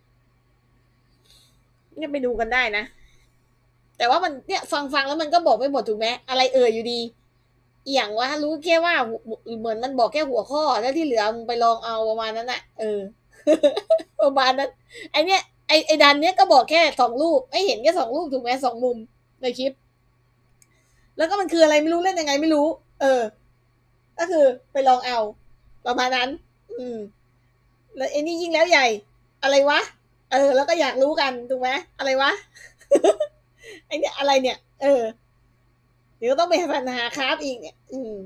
A: เนี่ยไปดูกันได้นะ แต่ว่ามันเนี่ยฟังฟังแล้วมันก็บอกไม่หมดถูกไหมอะไรเอ่ยอยู่ดีอหย่างว่ารู้แค่ว่าเหมือนมันบอกแค่หัวข้อแล้วที่เหลือมึงไปลองเอาประมาณนั้นน่ะเออ ประมาณนั้นไอเนี้ยไอไอดันเนี้ยก็บอกแค่สองรูปไม่เห็นแค่สองรูปถูกไหมสองมุมในคลิป แล้วก็มันคืออะไรไม่รู้เล่นยังไงไม่รู้ เออ ก็คือไปลองเอา ประมาณนั้น อืม แล้วไอ้นี่ยิ่งแล้วใหญ่ อะไรวะ เออ แล้วก็อยากรู้กันถูกไหมอะไรวะ ไอเนี้ยอะไรเนี่ย เออ เดี๋ยวต้องไปปัญหาคราฟอีกเนี่ย อืม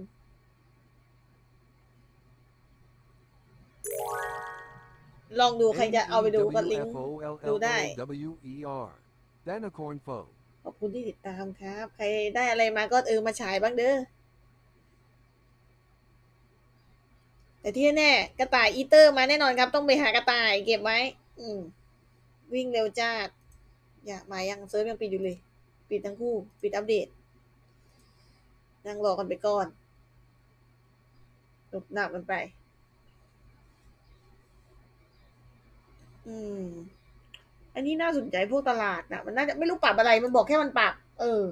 A: ลองดูใครจะเอาไปดูก็ลิงก์ ดูได้
B: W E R Danacorn Foe
A: ขอบคุณที่ติดตามครับ ใครได้อะไรมาก็เออมาฉายบ้างเด้อแต่ที่แน่กระต่ายอีเตอร์มาแน่นอนครับ ต้องไปหากระต่ายเก็บไว้ อืม วิ่งเร็วจ้าอย่ามายังเซิร์ฟยังปิดอยู่เลย ปิดทั้งคู่ ปิดอัปเดตนั่งรอกันไปก่อนหลบหนักกันไป อืม อันนี้น่าสนใจพวกตลาดนะมันน่าจะไม่รู้ปรับอะไร มันบอกแค่มันปรับ เออ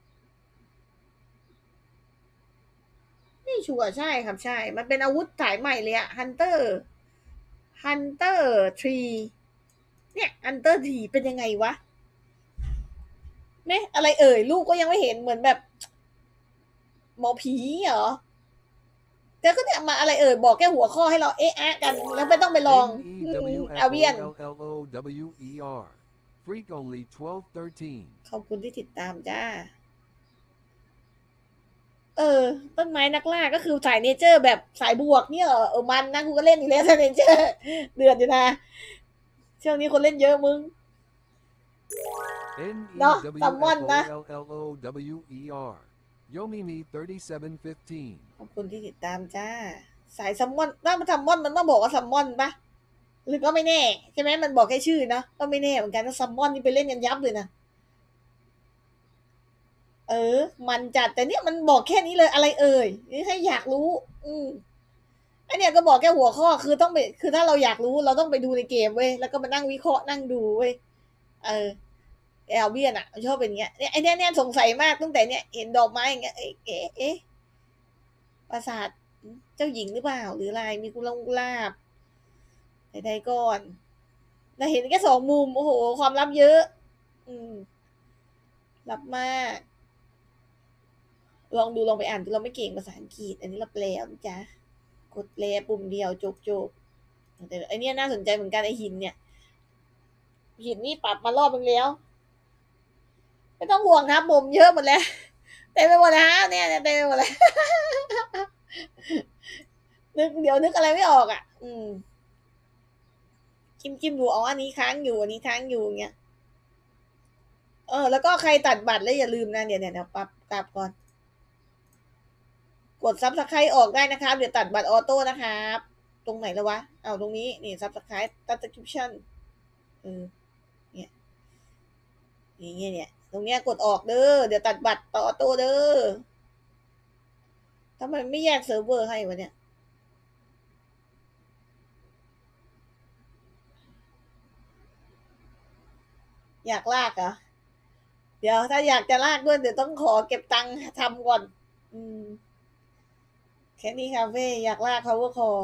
A: ไม่ชัวร์ใช่ครับใช่ มันเป็นอาวุธสายใหม่เลยอะฮันเตอร์ ฮันเตอร์ทรี เนี่ยฮันเตอร์ทรีเป็นยังไงวะเนี่ยอะไรเอ่ย ลูกก็ยังไม่เห็นเหมือนแบบ หมอผีเหรอแต่ก็เนี่ยมาอะไรเอ่ย บอกแค่หัวข้อให้เราเอ๊ะอะกัน แล้วไม่ต้องไปลอง
B: N E W
A: อา
B: F
A: เวียน
B: O L L O W E R Freak only twelve thirteen
A: ขอบคุณที่ติดตามจ้า เออ ต้นไม้นักล่าก็คือสายเนเจอร์แบบสายบวกเนี่ยเหรอเออมันนะกูก็เล่นอยู่แล้วสายเนเจอร์ เดือดอยู่นะ ช่วงนี้คนเล่นเยอะมึง
B: N E
A: เนาะ
B: W
A: ซัมมอน
B: F
A: นะ
B: O L L O W E R Yomimi thirty-seven fifteen
A: ขอบคุณที่ติดตามจ้า สายซัมมอนถ้ามันซัมมอนมันต้องบอกว่าซัมมอนปะหรือก็ไม่แน่ใช่ไหมมันบอกแค่ชื่อเนาะก็ไม่แน่เหมือนกันถ้าซัมมอนนี่ไปเล่นกันยับเลยนะเออ มันจัดแต่เนี่ยมันบอกแค่นี้เลยอะไรเอ่ยนี่ให้อยากรู้ อืมอันเนี้ยก็บอกแค่หัวข้อคือต้องไปคือถ้าเราอยากรู้เราต้องไปดูในเกมเว้ยแล้วก็มานั่งวิเคราะห์นั่งดูเว้ยเออแอลเบียนอ่ะชอบเป็นเงี้ยเนี่ยไอเนี้ยเนี่ยสงสัยมากตั้งแต่เนี่ยเห็นดอกไม้อย่างเงี้ยเอ๊ะเอ๊ะเอ๊ะปราสาทเจ้าหญิงหรือเปล่าหรืออะไรมีกุลงกุลาบใดๆก่อนเราเห็นแค่สองมุมโอ้โหความลับเยอะ อืมลับมากลองดูลองไปอ่านดูเราไม่เก่งภาษาอังกฤษอันนี้เราแปลนะจ๊ะกดแปลปุ่มเดียวจบจบแต่ไอเนี้ยน่าสนใจเหมือนกันไอหินเนี่ยหินนี่ปรับมารอบนึงแล้วไม่ต้องห่วงครับผมเยอะหมดแล้วเต็มไปหมดแล้วเนี่ยเต็มไปหมดแล้วนึกเดี๋ยวนึกอะไรไม่ออกอ่ะ อืมจิ้มจิ้มดูอ๋ออันนี้ค้างอยู่อันนี้ค้างอยู่เงี้ยเออแล้วก็ใครตัดบัตรแล้วอย่าลืมนะเดี๋ยวเดี๋ยวปรับกลับก่อนกดซับสไครต์ออกได้นะครับเดี๋ยวตัดบัตรออโต้นะครับตรงไหนแล้ววะเอาตรงนี้นี่ซับสไครต์ตัดสคริปชั่นเออเนี่ยอย่างเงี้ยเนี่ยตรงเนี้ยกดออกเด้อเดี๋ยวตัดบัตรต่อออโต้เด้อทำไมไม่แยกเซิร์ฟเวอร์ให้วะเนี่ยอยากลากเหรอเดี๋ยวถ้าอยากจะลากด้วยเดี๋ยวต้องขอเก็บตังค์ทำก่อนอืมแค่นี้คาเฟ่อยากลาก cover call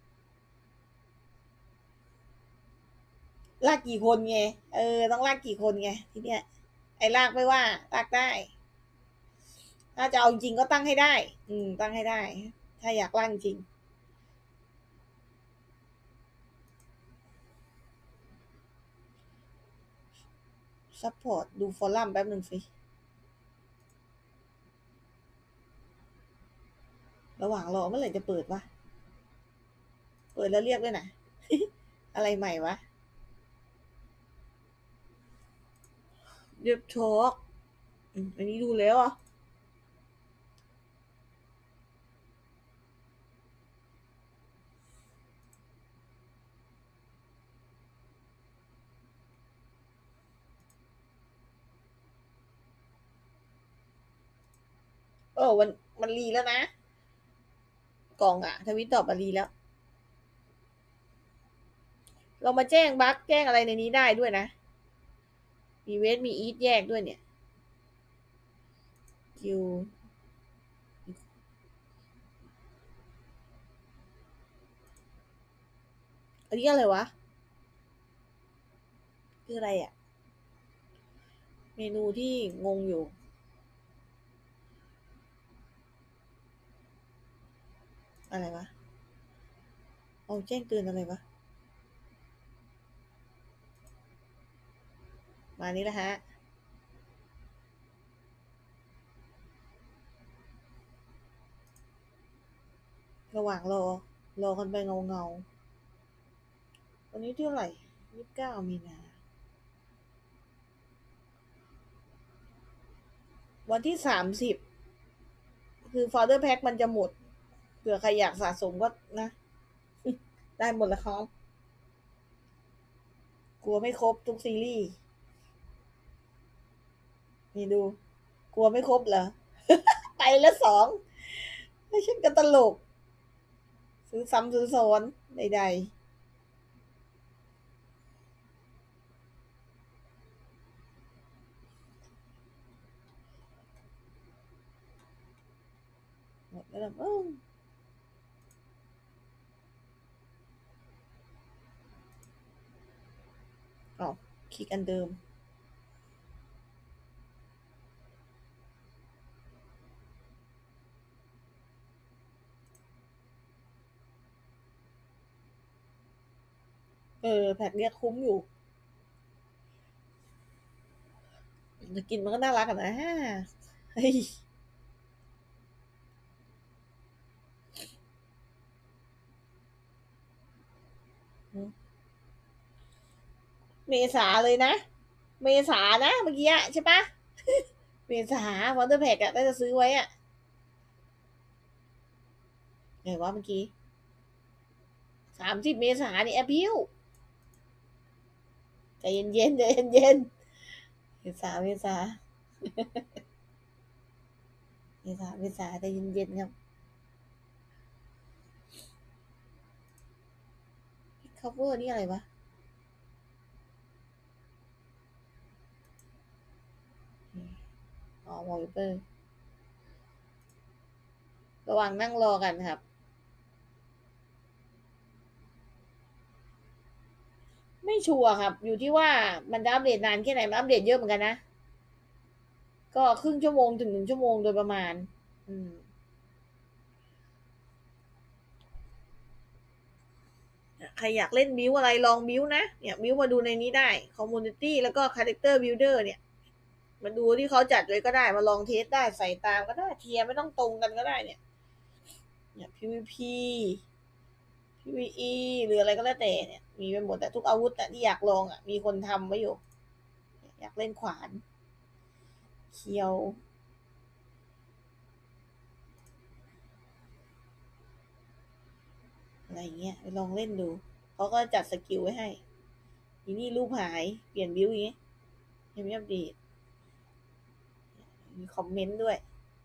A: ลากกี่คนไงเออต้องลากกี่คนไงทีเนี้ยไอ้ลากไม่ว่าลากได้ถ้าจะเอาจริงก็ตั้งให้ได้ อืมตั้งให้ได้ ถ้าอยากลากจริงซัพพอร์ตดูฟอรัมแป๊บหนึ่งสิระหว่างรอเมื่อไหร่จะเปิดวะเปิดแล้วเรียกด้วยนะ อะไรใหม่วะเรียบทอกอันนี้ดูแล้วอ่ะเออมันมันรีแล้วนะกล่องอะทวิตตอบมารีแล้ว เรามาแจ้งบั๊กแจ้งอะไรในนี้ได้ด้วยนะมีเวทมีอีทแยกด้วยเนี่ยคิวอันนี้อะไรวะคืออะไรอะเมนูที่งงอยู่อะไรวะเอาแจ้งเตือนอะไรวะมานี้แล้วฮะระหว่างรอรอกันไปเงาเงาวันนี้เท่าไหร่ยี่สิบเก้ามีนาวันที่สามสิบคือ Founder Pack มันจะหมดเผื่อใครอยากสะสมก็นะได้หมดแล้วครับกลัวไม่ครบทุกซีรีส์นี่ดู กลัวไม่ครบเหรอ ไปแล้วสองไม่ใช่กันตลก ซื้อซ้ำซื้อซ้อนใดๆหมดแล้วล่ะมั้งอ๋อคลิกอันเดิม เออแพ็กเนี้ยคุ้มอยู่จะกินมันก็น่ารักอะนะเฮ้ยเมษาเลยนะ เมษานะเมื่อกี้ใช่ปะ เมษาวอเตอร์แพ็กอะน่าจะซื้อไว้อะไงว่าเมื่อกี้สามสิบเมษานี่แอปพิวใจเย็นเย็นใจเย็นเย็นเมษาเมษาเมษาเมษาใจเย็นเย็นครับ cover นี่อะไรวะอ๋อ wallpaper ระหว่างนั่งรอกันครับ ไม่ชัวร์ครับ อยู่ที่ว่ามันจะอัปเดตนานแค่ไหนมันอัปเดตเยอะเหมือนกันนะ ก็ครึ่งชั่วโมงถึงหนึ่งชั่วโมงโดยประมาณ อืมใครอยากเล่นบิวอะไรลองบิวนะเนี่ยบิวมาดูในนี้ได้ Community แล้วก็ Character Builder เนี่ยมาดูที่เขาจัดไว้ก็ได้มาลองเทสได้ใส่ตามก็ได้เทียร์ไม่ต้องตรงกันก็ได้เนี่ยเนี่ย พี วี พี พี วี อี หรืออะไรก็แล้วแต่เนี่ยมีไปหมดแต่ทุกอาวุธอะที่อยากลองอะมีคนทำไว้อยู่อยากเล่นขวานเคียวอะไรเงี้ยไปลองเล่นดูเขาก็จัดสกิลไว้ให้ทีนี่รูปหายเปลี่ยนบิวอย่างเงี้ยยังไม่อัปเดตมีคอมเมนต์ด้วย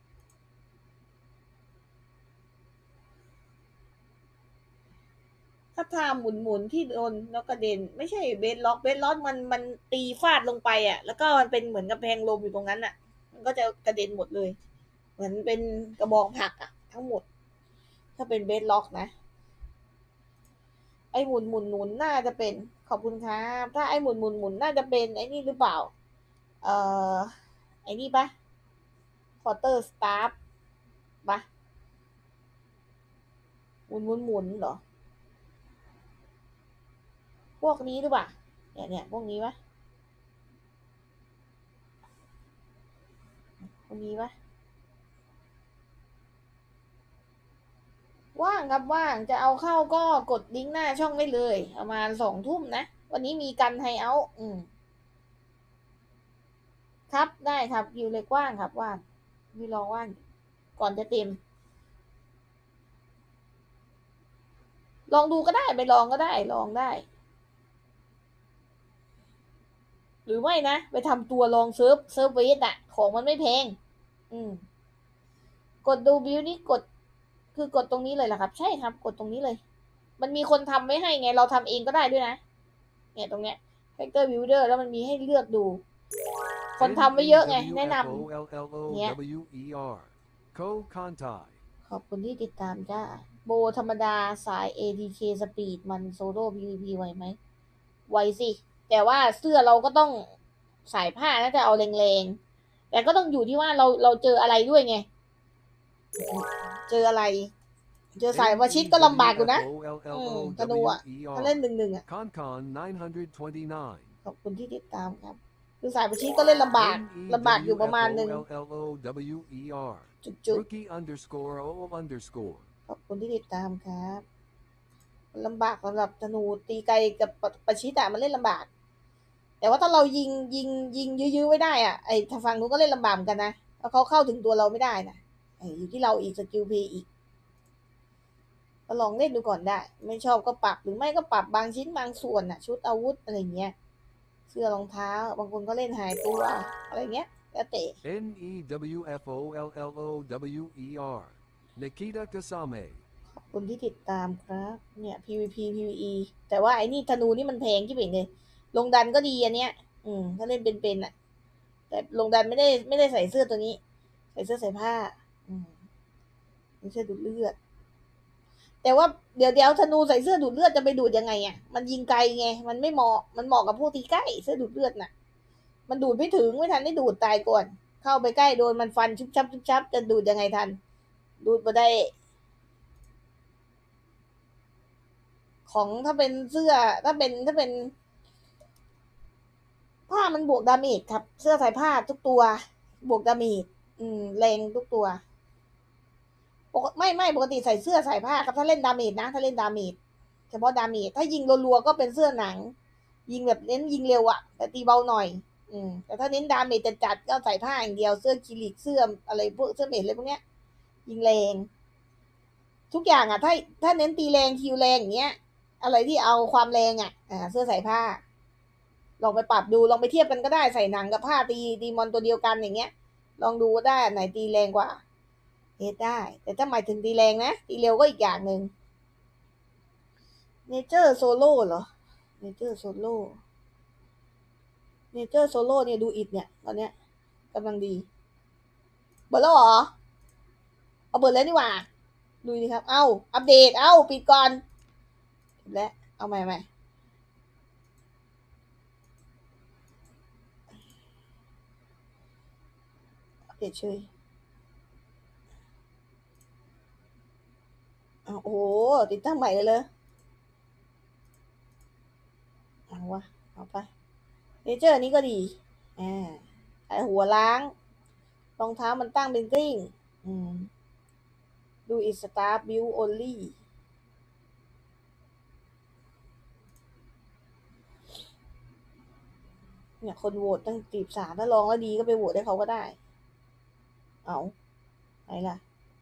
A: ถ้าทาหมุนหมุนที่โดนแล้วกระเด็นไม่ใช่เบสล็อกเบสล็อกมันมันตีฟาดลงไปอ่ะแล้วก็มันเป็นเหมือนกระแพงลมอยู่ตรงนั้นอ่ะมันก็จะกระเด็นหมดเลยเหมือนเป็นกระบองผักอ่ะทั้งหมดถ้าเป็นเบสล็อกนะไอ้หมุนหมุนหมุนน่าจะเป็นขอบคุณครับถ้าไอ้หมุนหมุนหมุนน่าจะเป็นไอ้นี่หรือเปล่าเอ่อไอ้นี่ปะควอเตอร์สตาร์ปะหมุนหมุนหมุนเหรอพวกนี้หรือเปล่าเนี่ยเนี่ยพวกนี้ปะพวกนี้ปะว่างครับว่างจะเอาเข้าก็กดลิงก์หน้าช่องได้เลยประมาณสองทุ่มนะวันนี้มีกันไฮเอาท์อืมครับได้ครับคิวเลยกว้างครับว่างมีรอว่างก่อนจะเต็มลองดูก็ได้ไปลองก็ได้ลองได้หรือไม่นะไปทำตัวลองเซิร์ฟเซิร์ฟเวสอะของมันไม่แพงอืมกดดูบิวนี่กดคือกดตรงนี้เลยเหรอครับใช่ครับกดตรงนี้เลยมันมีคนทำไว้ให้ไงเราทำเองก็ได้ด้วยนะเนี่ยตรงเนี้ย Factor Builder แล้วมันมีให้เลือกดูคนทำไว้เยอะไงแนะนำเนี่ย
B: Co Contai
A: ขอบคุณที่ติดตามจ้าโบธรรมดาสาย เอ ที เค สปีดมันโซโล่ พี วี พี ไหวไหมไหวสิแต่ว่าเสื้อเราก็ต้องสายผ้าน่าจะเอาแรงๆแต่ก็ต้องอยู่ที่ว่าเราเราเจออะไรด้วยไงเจออะไรเจอสายวชิตก็ลำบากอยู่นะอืมธนูอ่ะถ้าเล่นหนึ่งหนึ่งอ่ะ
B: ConCon nine twenty-nine
A: ขอบคุณที่ติดตามครับคือสายวชิตก็เล่นลำบากลำบากอยู่ประมาณหนึ่งจุด
B: Rookie underscore o underscore
A: ๆขอบคุณที่ติดตามครับลำบากสำหรับธนูตีไกลกับประชิดอะมันเล่นลำบาก แต่ว่าถ้าเรายิงยิงยิงยื้อๆไว้ได้อ่ะไอ้ทางฝั่งนู้นก็เล่นลำบากเหมือนกันนะเพราะเขาเข้าถึงตัวเราไม่ได้นะไอ้อยู่ที่เราอีกสกิลเพย์อีกก็ลองเล่นดูก่อนได้ ไม่ชอบก็ปรับหรือไม่ก็ปรับบางชิ้นบางส่วนน่ะ ชุดอาวุธอะไรเงี้ย เสื้อรองเท้า บางคนก็เล่นหายตัวอะไรเงี้ย แล้วแต่
B: N E W F O L L O W E R Nikita Kasame
A: ขอบคุณที่ติดตามครับ เนี่ย พี วี พี พี วี อี แต่ว่าไอ้นี่ธนูนี่มันแพงที่เป่งเลย ลงดันก็ดีอันเนี้ย อืม ถ้าเล่นเป็นๆอ่ะ แต่ลงดันไม่ได้ไม่ได้ใส่เสื้อตัวนี้ ใส่เสื้อใส่ผ้า อืมไม่ใช่ดูดเลือด แต่ว่าเดี๋ยวเดี๋ยวธนูใส่เสื้อดูดเลือดจะไปดูดยังไงอ่ะ มันยิงไกลไง มันไม่เหมาะ มันเหมาะกับพวกตีใกล้เสื้อดูดเลือดน่ะ มันดูดไม่ถึงไม่ทันได้ดูดตายก่อน เข้าไปใกล้โดนมันฟันชุบชับชุบชับจะดูดยังไงทัน ดูดมาได้ ของถ้าเป็นเสื้อถ้าเป็นถ้าเป็น ผ้ามันบวกดาเมจครับ เสื้อใส่ผ้าทุกตัว บวกดาเมจอืมแรงทุกตัวปกไม่ไม่ปกติใส่เสื้อใส่ผ้าครับถ้าเล่นดาเมจนะถ้าเล่นดาเมจเฉพาะดาเมจถ้ายิงรัวๆก็เป็นเสื้อหนัง ยิงแบบเน้นยิงเร็วอะแต่ตีเบาหน่อย อืมแต่ถ้าเน้นดาเมจจัดๆก็ใส่ผ้าอย่างเดียวเสื้อคิริกเสื้ออะไรพวกเสื้อเมจอะไรพวกเนี้ย ยิงแรง ทุกอย่างอะถ้าถ้าเน้นตีแรงคิวแรงอย่างเงี้ย อะไรที่เอาความแรงอะอ่าเสื้อใส่ผ้า ลองไปปรับดูลองไปเทียบกันก็ได้ใส่หนังกับผ้าตีตีมอนตัวเดียวกันอย่างเงี้ย ลองดูว่าได้ไหนตีแรงกว่าเฮดได้ แต่ถ้าหมายถึงตีแรงนะตีเร็วก็อีกอย่างหนึ่งเนเจอร์โซโล่เหรอเนเจอร์โซโล่เนเจอร์โซโล่เนี่ยดูอิดเนี่ยตอนเนี้ยกำลังดีเบิร์ดแล้วเหรอเอาเบิร์ดแล้วนี่หว่าดูดิครับเอ้าอัปเดตเอ้าปิดก่อนและเอาใหม่ใหม่อัปเดตเฉยอ้าวโอ้โหติดตั้งใหม่เลยเลยเอาวะเอาไปเนเจอร์นี้ก็ดีอ่าไอหัวล้างรองเท้ามันตั้งเป็นกลิ้งอืมดูอิสตาร์บิวโอลี่เนี่ยคนโหวตตั้งจีบสามถ้าลองแล้วดีก็ไปโหวตให้เขาก็ได้ เอาไหนล่ะ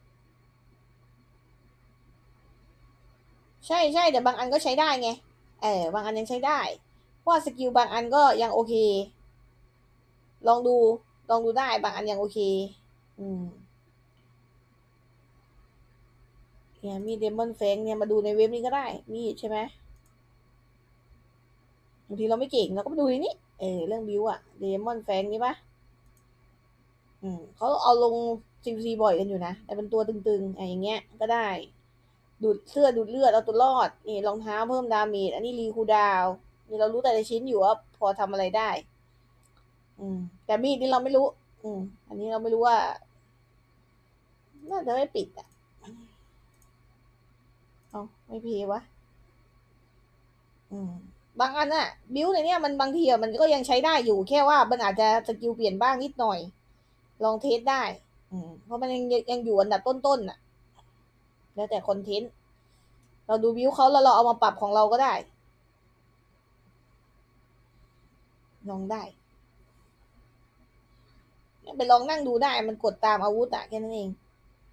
A: ใช่ใช่แต่บางอันก็ใช้ได้ไงเออบางอันยังใช้ได้เพราะสกิลบางอันก็ยังโอเค ลองดูลองดูได้บางอันยังโอเค อืมเนี่ยมีเดมอนแฟงเนี่ยมาดูในเว็บนี้ก็ได้มีใช่ไหมบางทีเราไม่เก่งเราก็มาดูในนี้เออเรื่องบิวอะเดมอนแฟงนี่ปะอืมเขาเอาลงซีซีบ่อยกันอยู่นะแต่เป็นตัวตึงๆอะไรอย่างเงี้ยก็ได้ดูดเสื้อดูดเลือดเอาตัวรอดนี่รองเท้าเพิ่มดาเมจอันนี้รีคูดาวนี่เรารู้แต่ละชิ้นอยู่ว่าพอทำอะไรได้ อืมแต่มีดนี่เราไม่รู้ อืมอันนี้เราไม่รู้ว่าน่าจะไม่ปิดอ่ะเอาไม่เพวะอืมบางอันน่ะบิวในเนี้ยมันบางทีอ่ะมันก็ยังใช้ได้อยู่แค่ว่ามันอาจจะสกิลเปลี่ยนบ้างนิดหน่อย ลองเทสได้ อืมเพราะมันยังยังอยู่อันดับต้นๆน่ะ แล้วแต่คอนเทนต์เราดูบิวเขาแล้วเราเอามาปรับของเราก็ได้ ลองได้ไปลองนั่งดูได้มันกดตามอาวุธอะแค่นั้นเอง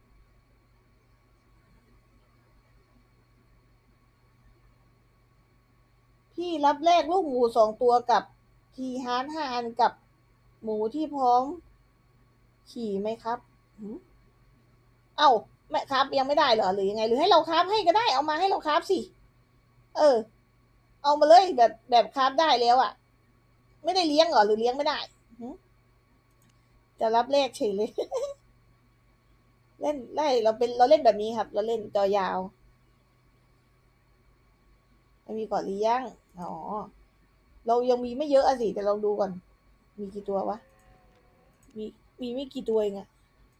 A: พี่รับแลกลูกหมูสองตัวกับทีฮาร์ดห้าอันกับหมูที่พร้อมขี่ไหมครับเอ้าไม่ครับยังไม่ได้เหรอหรือยังไงหรือให้เราครับให้ก็ได้เอามาให้เราครับสิเออเอามาเลยแบบแบบครับได้แล้วอ่ะไม่ได้เลี้ยงเหรอหรือเลี้ยงไม่ได้จะรับแลกเฉยเลย เล่นไล่เราเป็นเราเล่นแบบนี้ครับ เราเล่นจอยาวไม่มีก่อนเลี้ยงอ๋อเรายังมีไม่เยอะอะสิแต่เราดูก่อนมีกี่ตัววะมีมีไม่กี่ตัวเองอะ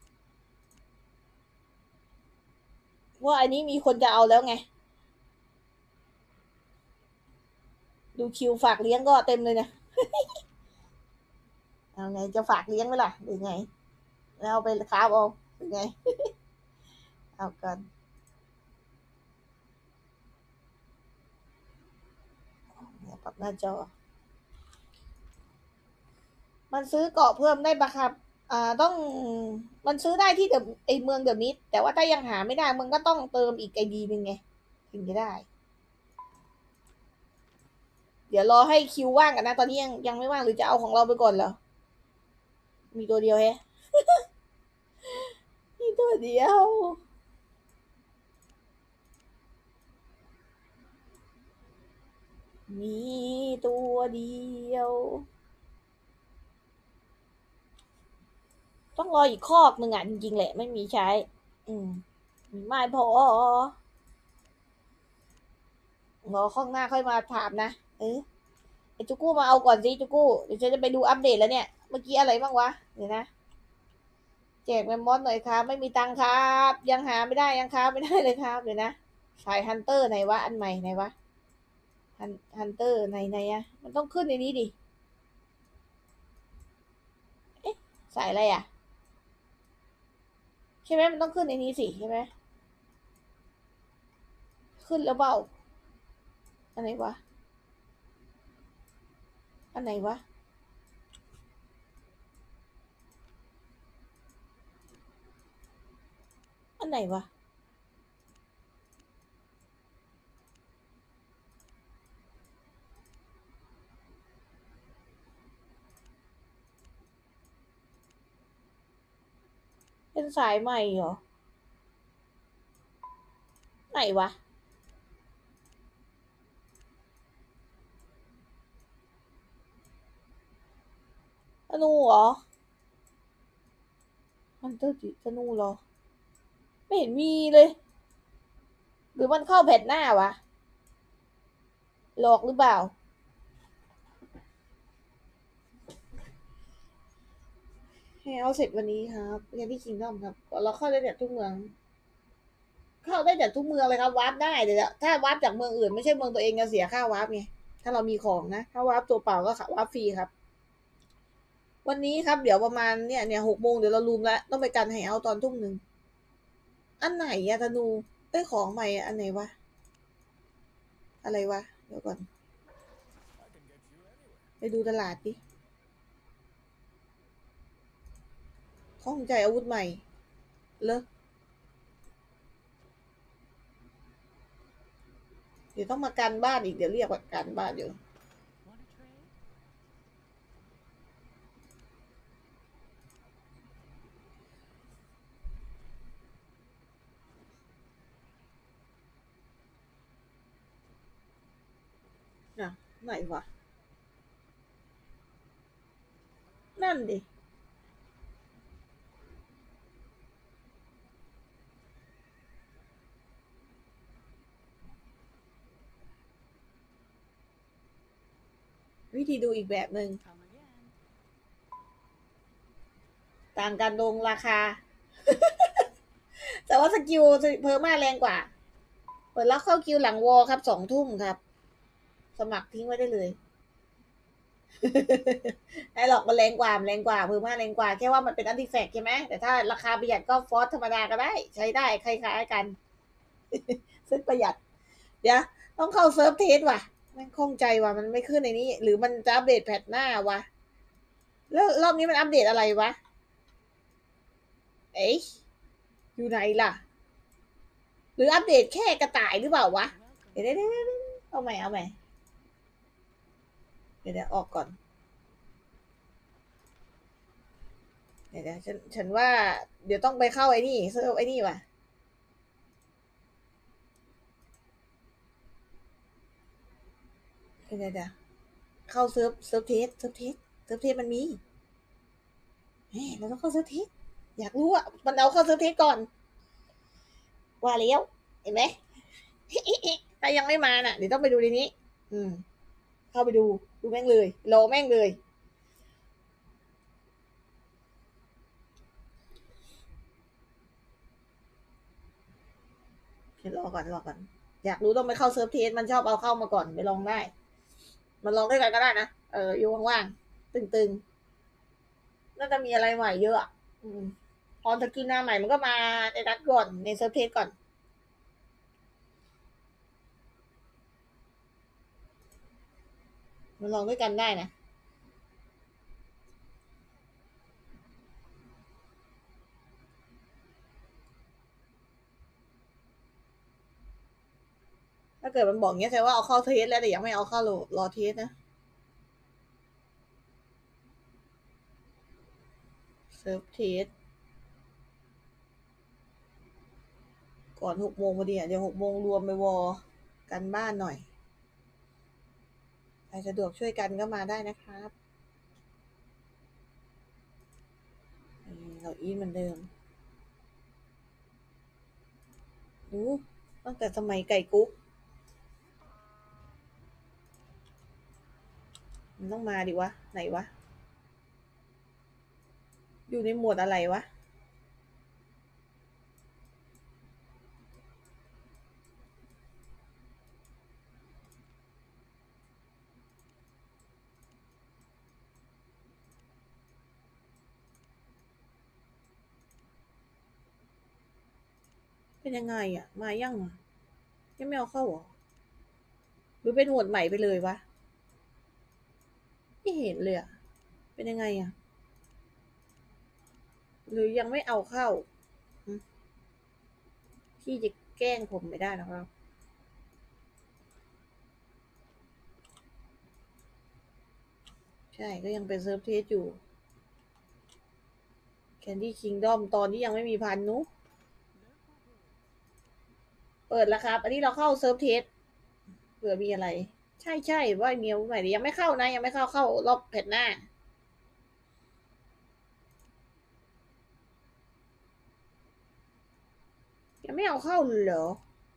A: ว่าอันนี้มีคนจะเอาแล้วไงดูคิวฝากเลี้ยงก็เต็มเลยนะ เอาไงจะฝากเลี้ยงไหมล่ะหรือไงแล้วเอาไปค้าเอาหรือไง เอากันปรับหน้าจอมันซื้อเกาะเพิ่มได้ปะครับอ่าต้องมันซื้อได้ที่เดอะไอเมืองเดอะมิดแต่ว่าถ้ายังหาไม่ได้มึงก็ต้องเติมอีกไอดีนึงไงถึงจะได้ เดี๋ยวรอให้คิวว่างกันนะ ตอนนี้ยังยังไม่ว่างหรือจะเอาของเราไปก่อนเหรอ มีตัวเดียวแฮะ มีตัวเดียว มีตัวเดียว ต้องรออีกคอกหนึ่งอ่ะจริงๆแหละไม่มีใช้ อืมไม่พอรอข้างหน้าค่อยมาถามนะ เออไอจุกู้มาเอาก่อนสิจุกู้เดี๋ยวฉันจะไปดูอัปเดตแล้วเนี่ย เมื่อกี้อะไรบ้างวะ เดี๋ยวนะ แจกแมมมอสหน่อยครับ ไม่มีตังค์ครับ ยังหาไม่ได้ยังครับไม่ได้เลยครับ เดี๋ยวนะสายฮันเตอร์ไหนวะ อันใหม่ไหนวะฮันฮันเตอร์ไหนไหนอะมันต้องขึ้นในนี้ดิ เอ๊ะสายอะไรอะใช่ไหมมันต้องขึ้นในนี้สิใช่ไหมขึ้นแล้วเปล่าอันไหนวะ อันไหนวะ อันไหนวะ เป็นสายใหม่เหรอ ไหนวะธนูเหรอฮันเตอร์จิธนูเหรอ ไม่เห็นมีเลย หรือมันเข้าแพทหน้าวะ หลอกหรือเปล่า ให้เอาเสร็จวันนี้ครับเรียนที่คิงดอมครับเราเข้าได้จากทุกเมือง เข้าได้จากทุกเมืองเลยครับวาร์ปได้เดี๋ยวถ้าวาร์ปจากเมืองอื่นไม่ใช่เมืองตัวเองจะเสียค่าวาร์ปไงถ้าเรามีของนะถ้าวาร์ปตัวเปล่าก็วาร์ปฟรีครับ วันนี้ครับเดี๋ยวประมาณเนี่ยเนี่ยหกโมงเดี๋ยวเราลูมแล้วต้องไปกันให้เอาตอนทุ่มหนึ่งอันไหนอะธนูเอ้ยของใหม่อันไหนวะอะไรวะเดี๋ยวก่อนไปดูตลาดดิข้องใจอาวุธใหม่เลอเดี๋ยวต้องมากันบ้านอีกเดี๋ยวเรียกว่ากันบ้านอยู่น่ะไหนวะนั่นดิวิธีดูอีกแบบหนึ่งต่างกันตรงราคา แต่ว่าสกิลเพิ่มมาแรงกว่าเปิดแล้วเข้าคิวหลังวอลครับสองทุ่มครับ สมัครทิ้งไว้ได้เลย ไอ้หรอกมันแรงกว่ามันแรงกว่าเพิ่มมาแรงกว่าแค่ว่ามันเป็นอันติแฟกใช่ไหมแต่ถ้าราคาประหยัดก็ฟอสธรรมดาก็ได้ ใช้ได้คล้ายๆกัน เส้นประหยัด เดี๋ยวต้องเข้าเซิร์ฟเทสว่ะแม่งคล่องใจว่ะมันไม่ขึ้นในนี้ หรือมันจะอัปเดตแพทหน้าวะแล้วรอบนี้มันอัปเดตอะไรวะเอ๊ะอยู่ไหนล่ะ หรืออัปเดตแค่กระต่ายหรือเปล่าวะเดี๋ยวเดี๋ยวเอาใหม่เอาใหม่เดี๋ยวเดี๋ยวออกก่อนเดี๋ยวเดี๋ยวฉันฉันว่า เดี๋ยวต้องไปเข้าไอ้นี่เซิร์ฟไอ้นี่ว่ะเดี๋ยวเดี๋ยวเข้าเซิร์ฟเซิร์ฟเทสเซิร์ฟเทสเซิร์ฟเทสมันมีเฮ้เราต้องเข้าเซิร์ฟเทสอยากรู้อ่ะมันเอาเข้าเซิร์ฟเทสก่อนว่าแล้วเห็นไหม ถ้ายังไม่มาน่ะเดี๋ยวต้องไปดูในนี้ อืม เข้าไปดูดูแม่งเลยรอแม่งเลยเดี๋ยวรอก่อนรอก่อนอยากรู้ต้องไปเข้าเซิร์ฟเทสมันชอบเอาเข้ามาก่อนไปลองได้ มันลองด้วยกันก็ได้นะเอออยู่ว่างๆตึงๆน่าจะมีอะไรใหม่เยอะอะอืมพอสกินหน้าใหม่มันก็มาในนัดก่อนในเซิร์ฟเทสก่อนมันลองด้วยกันได้นะกิดมันบอกเงี้ยแสดงว่าเอาเข้าเทสแล้วแต่ยังไม่เอาเข้ารอรอเทสนะเซิร์ฟเทสก่อนหกโมงพอดีอ่ะเดี๋ยวหกโมงรวมไปวอกันบ้านหน่อยใครสะดวกช่วยกันก็มาได้นะครับเราอีทเหมือนเดิมอู้ตั้งแต่สมัยไก่กุ๊กมันต้องมาดิวะไหนวะอยู่ในหมวดอะไรวะเป็นยังไงอ่ะมายังอ่ะยังไม่เอาเข้าเหรอหรือเป็นหมวดใหม่ไปเลยวะไม่เห็นเลยอ่ะเป็นยังไงอ่ะหรือยังไม่เอาเข้าพี่จะแกล้งผมไม่ได้นะครับใช่ก็ยังเป็นเซิร์ฟเทสอยู่ Candy Kingdom ตอนนี้ยังไม่มีพันนุเปิดแล้วครับ อันนี้เราเข้าเซิร์ฟเทสเผื่อมีอะไร ใช่ใช่ว่าเมียวใหม่ยังไม่เข้านะ ยังไม่เข้าเข้ารอบแผ่นหน้า ยังไม่เอาเข้าเหรอ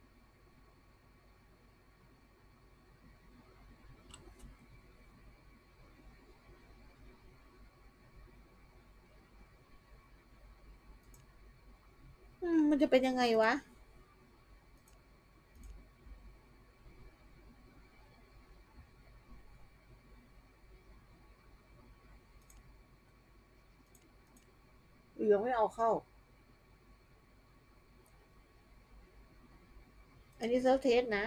A: อืมมันจะเป็นยังไงวะ หรือยังไม่เอาเข้า อันนี้เซิร์ฟเทสนะ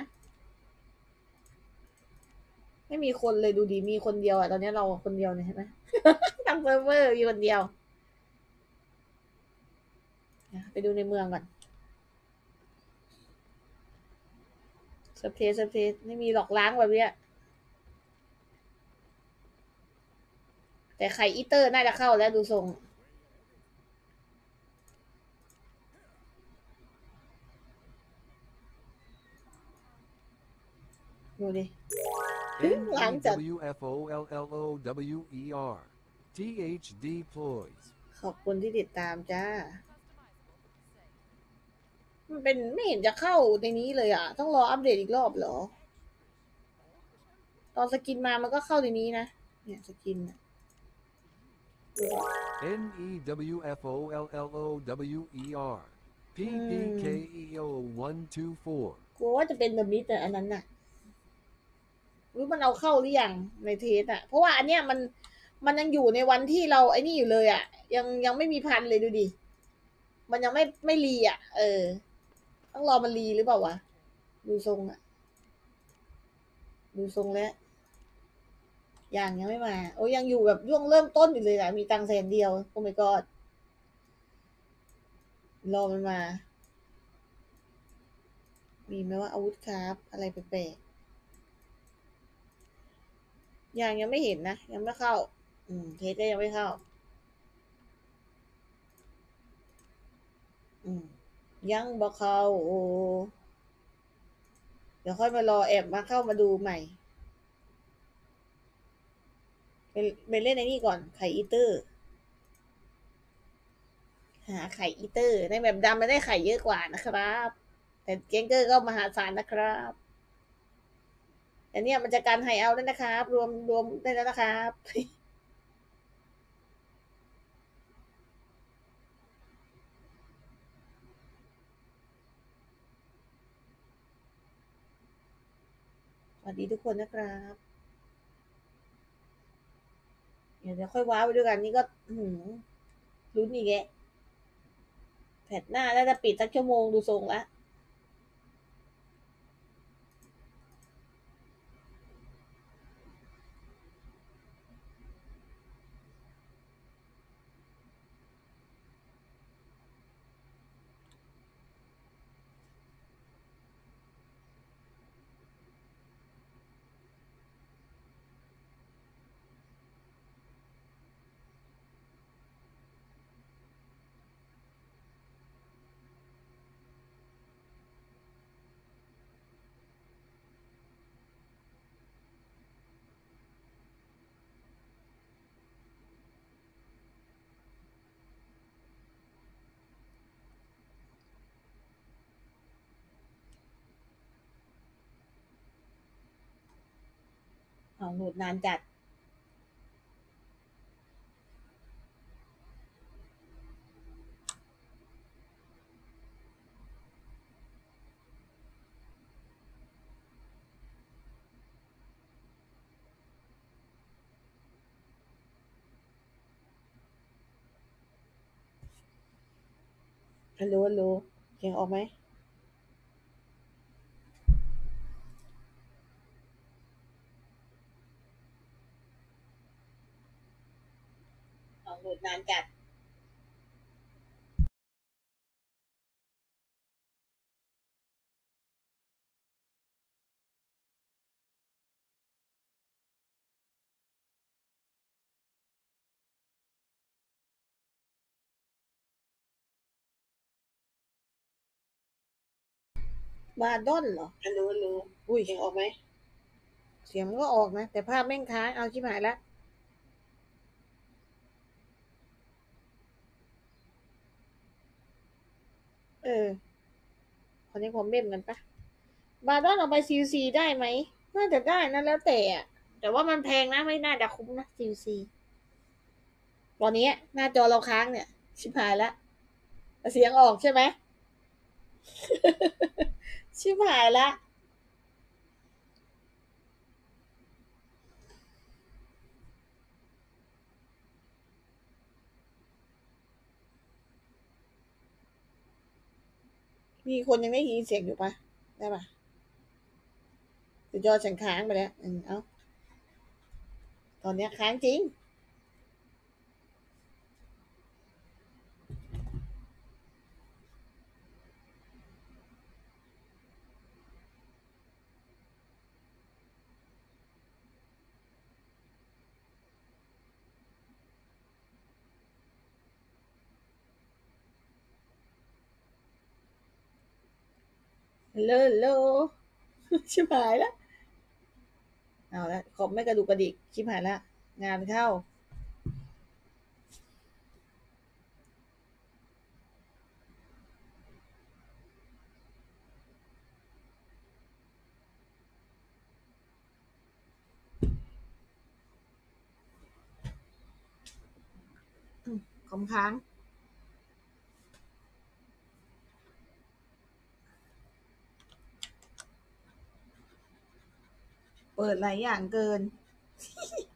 A: ไม่มีคนเลยดูดีมีคนเดียวอ่ะ ตอนนี้เราคนเดียวเนี่ยเห็นไหม ทั้งเซิร์ฟเวอร์มีคนเดียว ไปดูในเมืองก่อนเซิร์ฟเทสเซิร์ฟเทสไม่มีหลอกล้างแบบเนี้ยแต่ไข่อีเตอร์น่าจะเข้าแล้วดูทรงดูดิ
B: N E W F O L L O W E R T H deploys
A: ขอบคุณที่ติดตามจ้า มันเป็นไม่เห็นจะเข้าในนี้เลยอ่ะ ต้องรออัปเดตอีกรอบเหรอ ตอนสกินมามันก็เข้าในนี้นะ เนี่ยสกินอะ
B: N E W F O L L O W E R P P K E O one two four
A: กลัวว่าจะเป็นแบบนี้แต่อันนั้นน่ะรู้มันเอาเข้าหรือยังในเทสอ่ะ เพราะว่าอันเนี้ยมันมันยังอยู่ในวันที่เราไอ้นี่อยู่เลยอ่ะ ยังยังไม่มีพันเลยดูดิ มันยังไม่ไม่รีอ่ะ เออ ต้องรอมันรีหรือเปล่าวะ ดูทรงอ่ะ ดูทรงแล้วยังยังไม่มา โอ้ยังอยู่แบบย่วงเริ่มต้นอยู่เลยอ่ะ มีตังค์แสนเดียว โอ้ my god รอมันมา มีไหมว่าอาวุธคราฟอะไรแปลกๆยังยังไม่เห็นนะ ยังไม่เข้า อืม เทสก็ยังไม่เข้า อืม ยังบ่เข้าโอ้เดี๋ยวค่อยมารอแอบมาเข้ามาดูใหม่ไปไปเล่นในนี่ก่อน ไข่อีเตอร์ หาไข่อีเตอร์ ในแบบดำมันได้ไข่เยอะกว่านะครับ แต่เกงเกอร์ก็มหาศาลนะครับแต่เนี่ยมันจะการไฮเอาด้วยนะครับ รวมรวมได้แล้วนะครับ สวัสดีทุกคนนะครับ เดี๋ยวเดี๋ยวค่อยว้าไปด้วยกัน นี่ก็หืมลุ้นอีกแกแผดหน้าแล้วจะปิดสักชั่วโมงดูทรงละเอาโหลดนานจัดฮัลโหลฮัลโหลเสียงออกไหมเอาโหลดนานจัดบาดอนเหรอฮัลโหลฮัลโหลอุ้ยเสียงออกไหมเสียงมันก็ออกนะแต่ภาพแม่งค้างเอาชิบหายละเออคอนเนคคอมเมนต์กันปะบาดอนเอาไปซีซีได้ไหมน่าจะได้นะแล้วแต่อะแต่ว่ามันแพงนะไม่น่าจะคุ้มนะซีซีตอนนี้หน้าจอเราค้างเนี่ยชิบหายละเสียงออกใช่ไหม ชิบหายละมีคนยังได้ยินเสียงอยู่ปะได้ปะแต่จอฉันค้างไปแล้วอืมเอาตอนเนี้ยค้างจริงฮัลโหลฮัลโหล ชิบหายละเอาละขอบไม่กระดูกกระดิกชิบหายละงานเข้าอืมคอมค้างเปิดหลายอย่างเกิน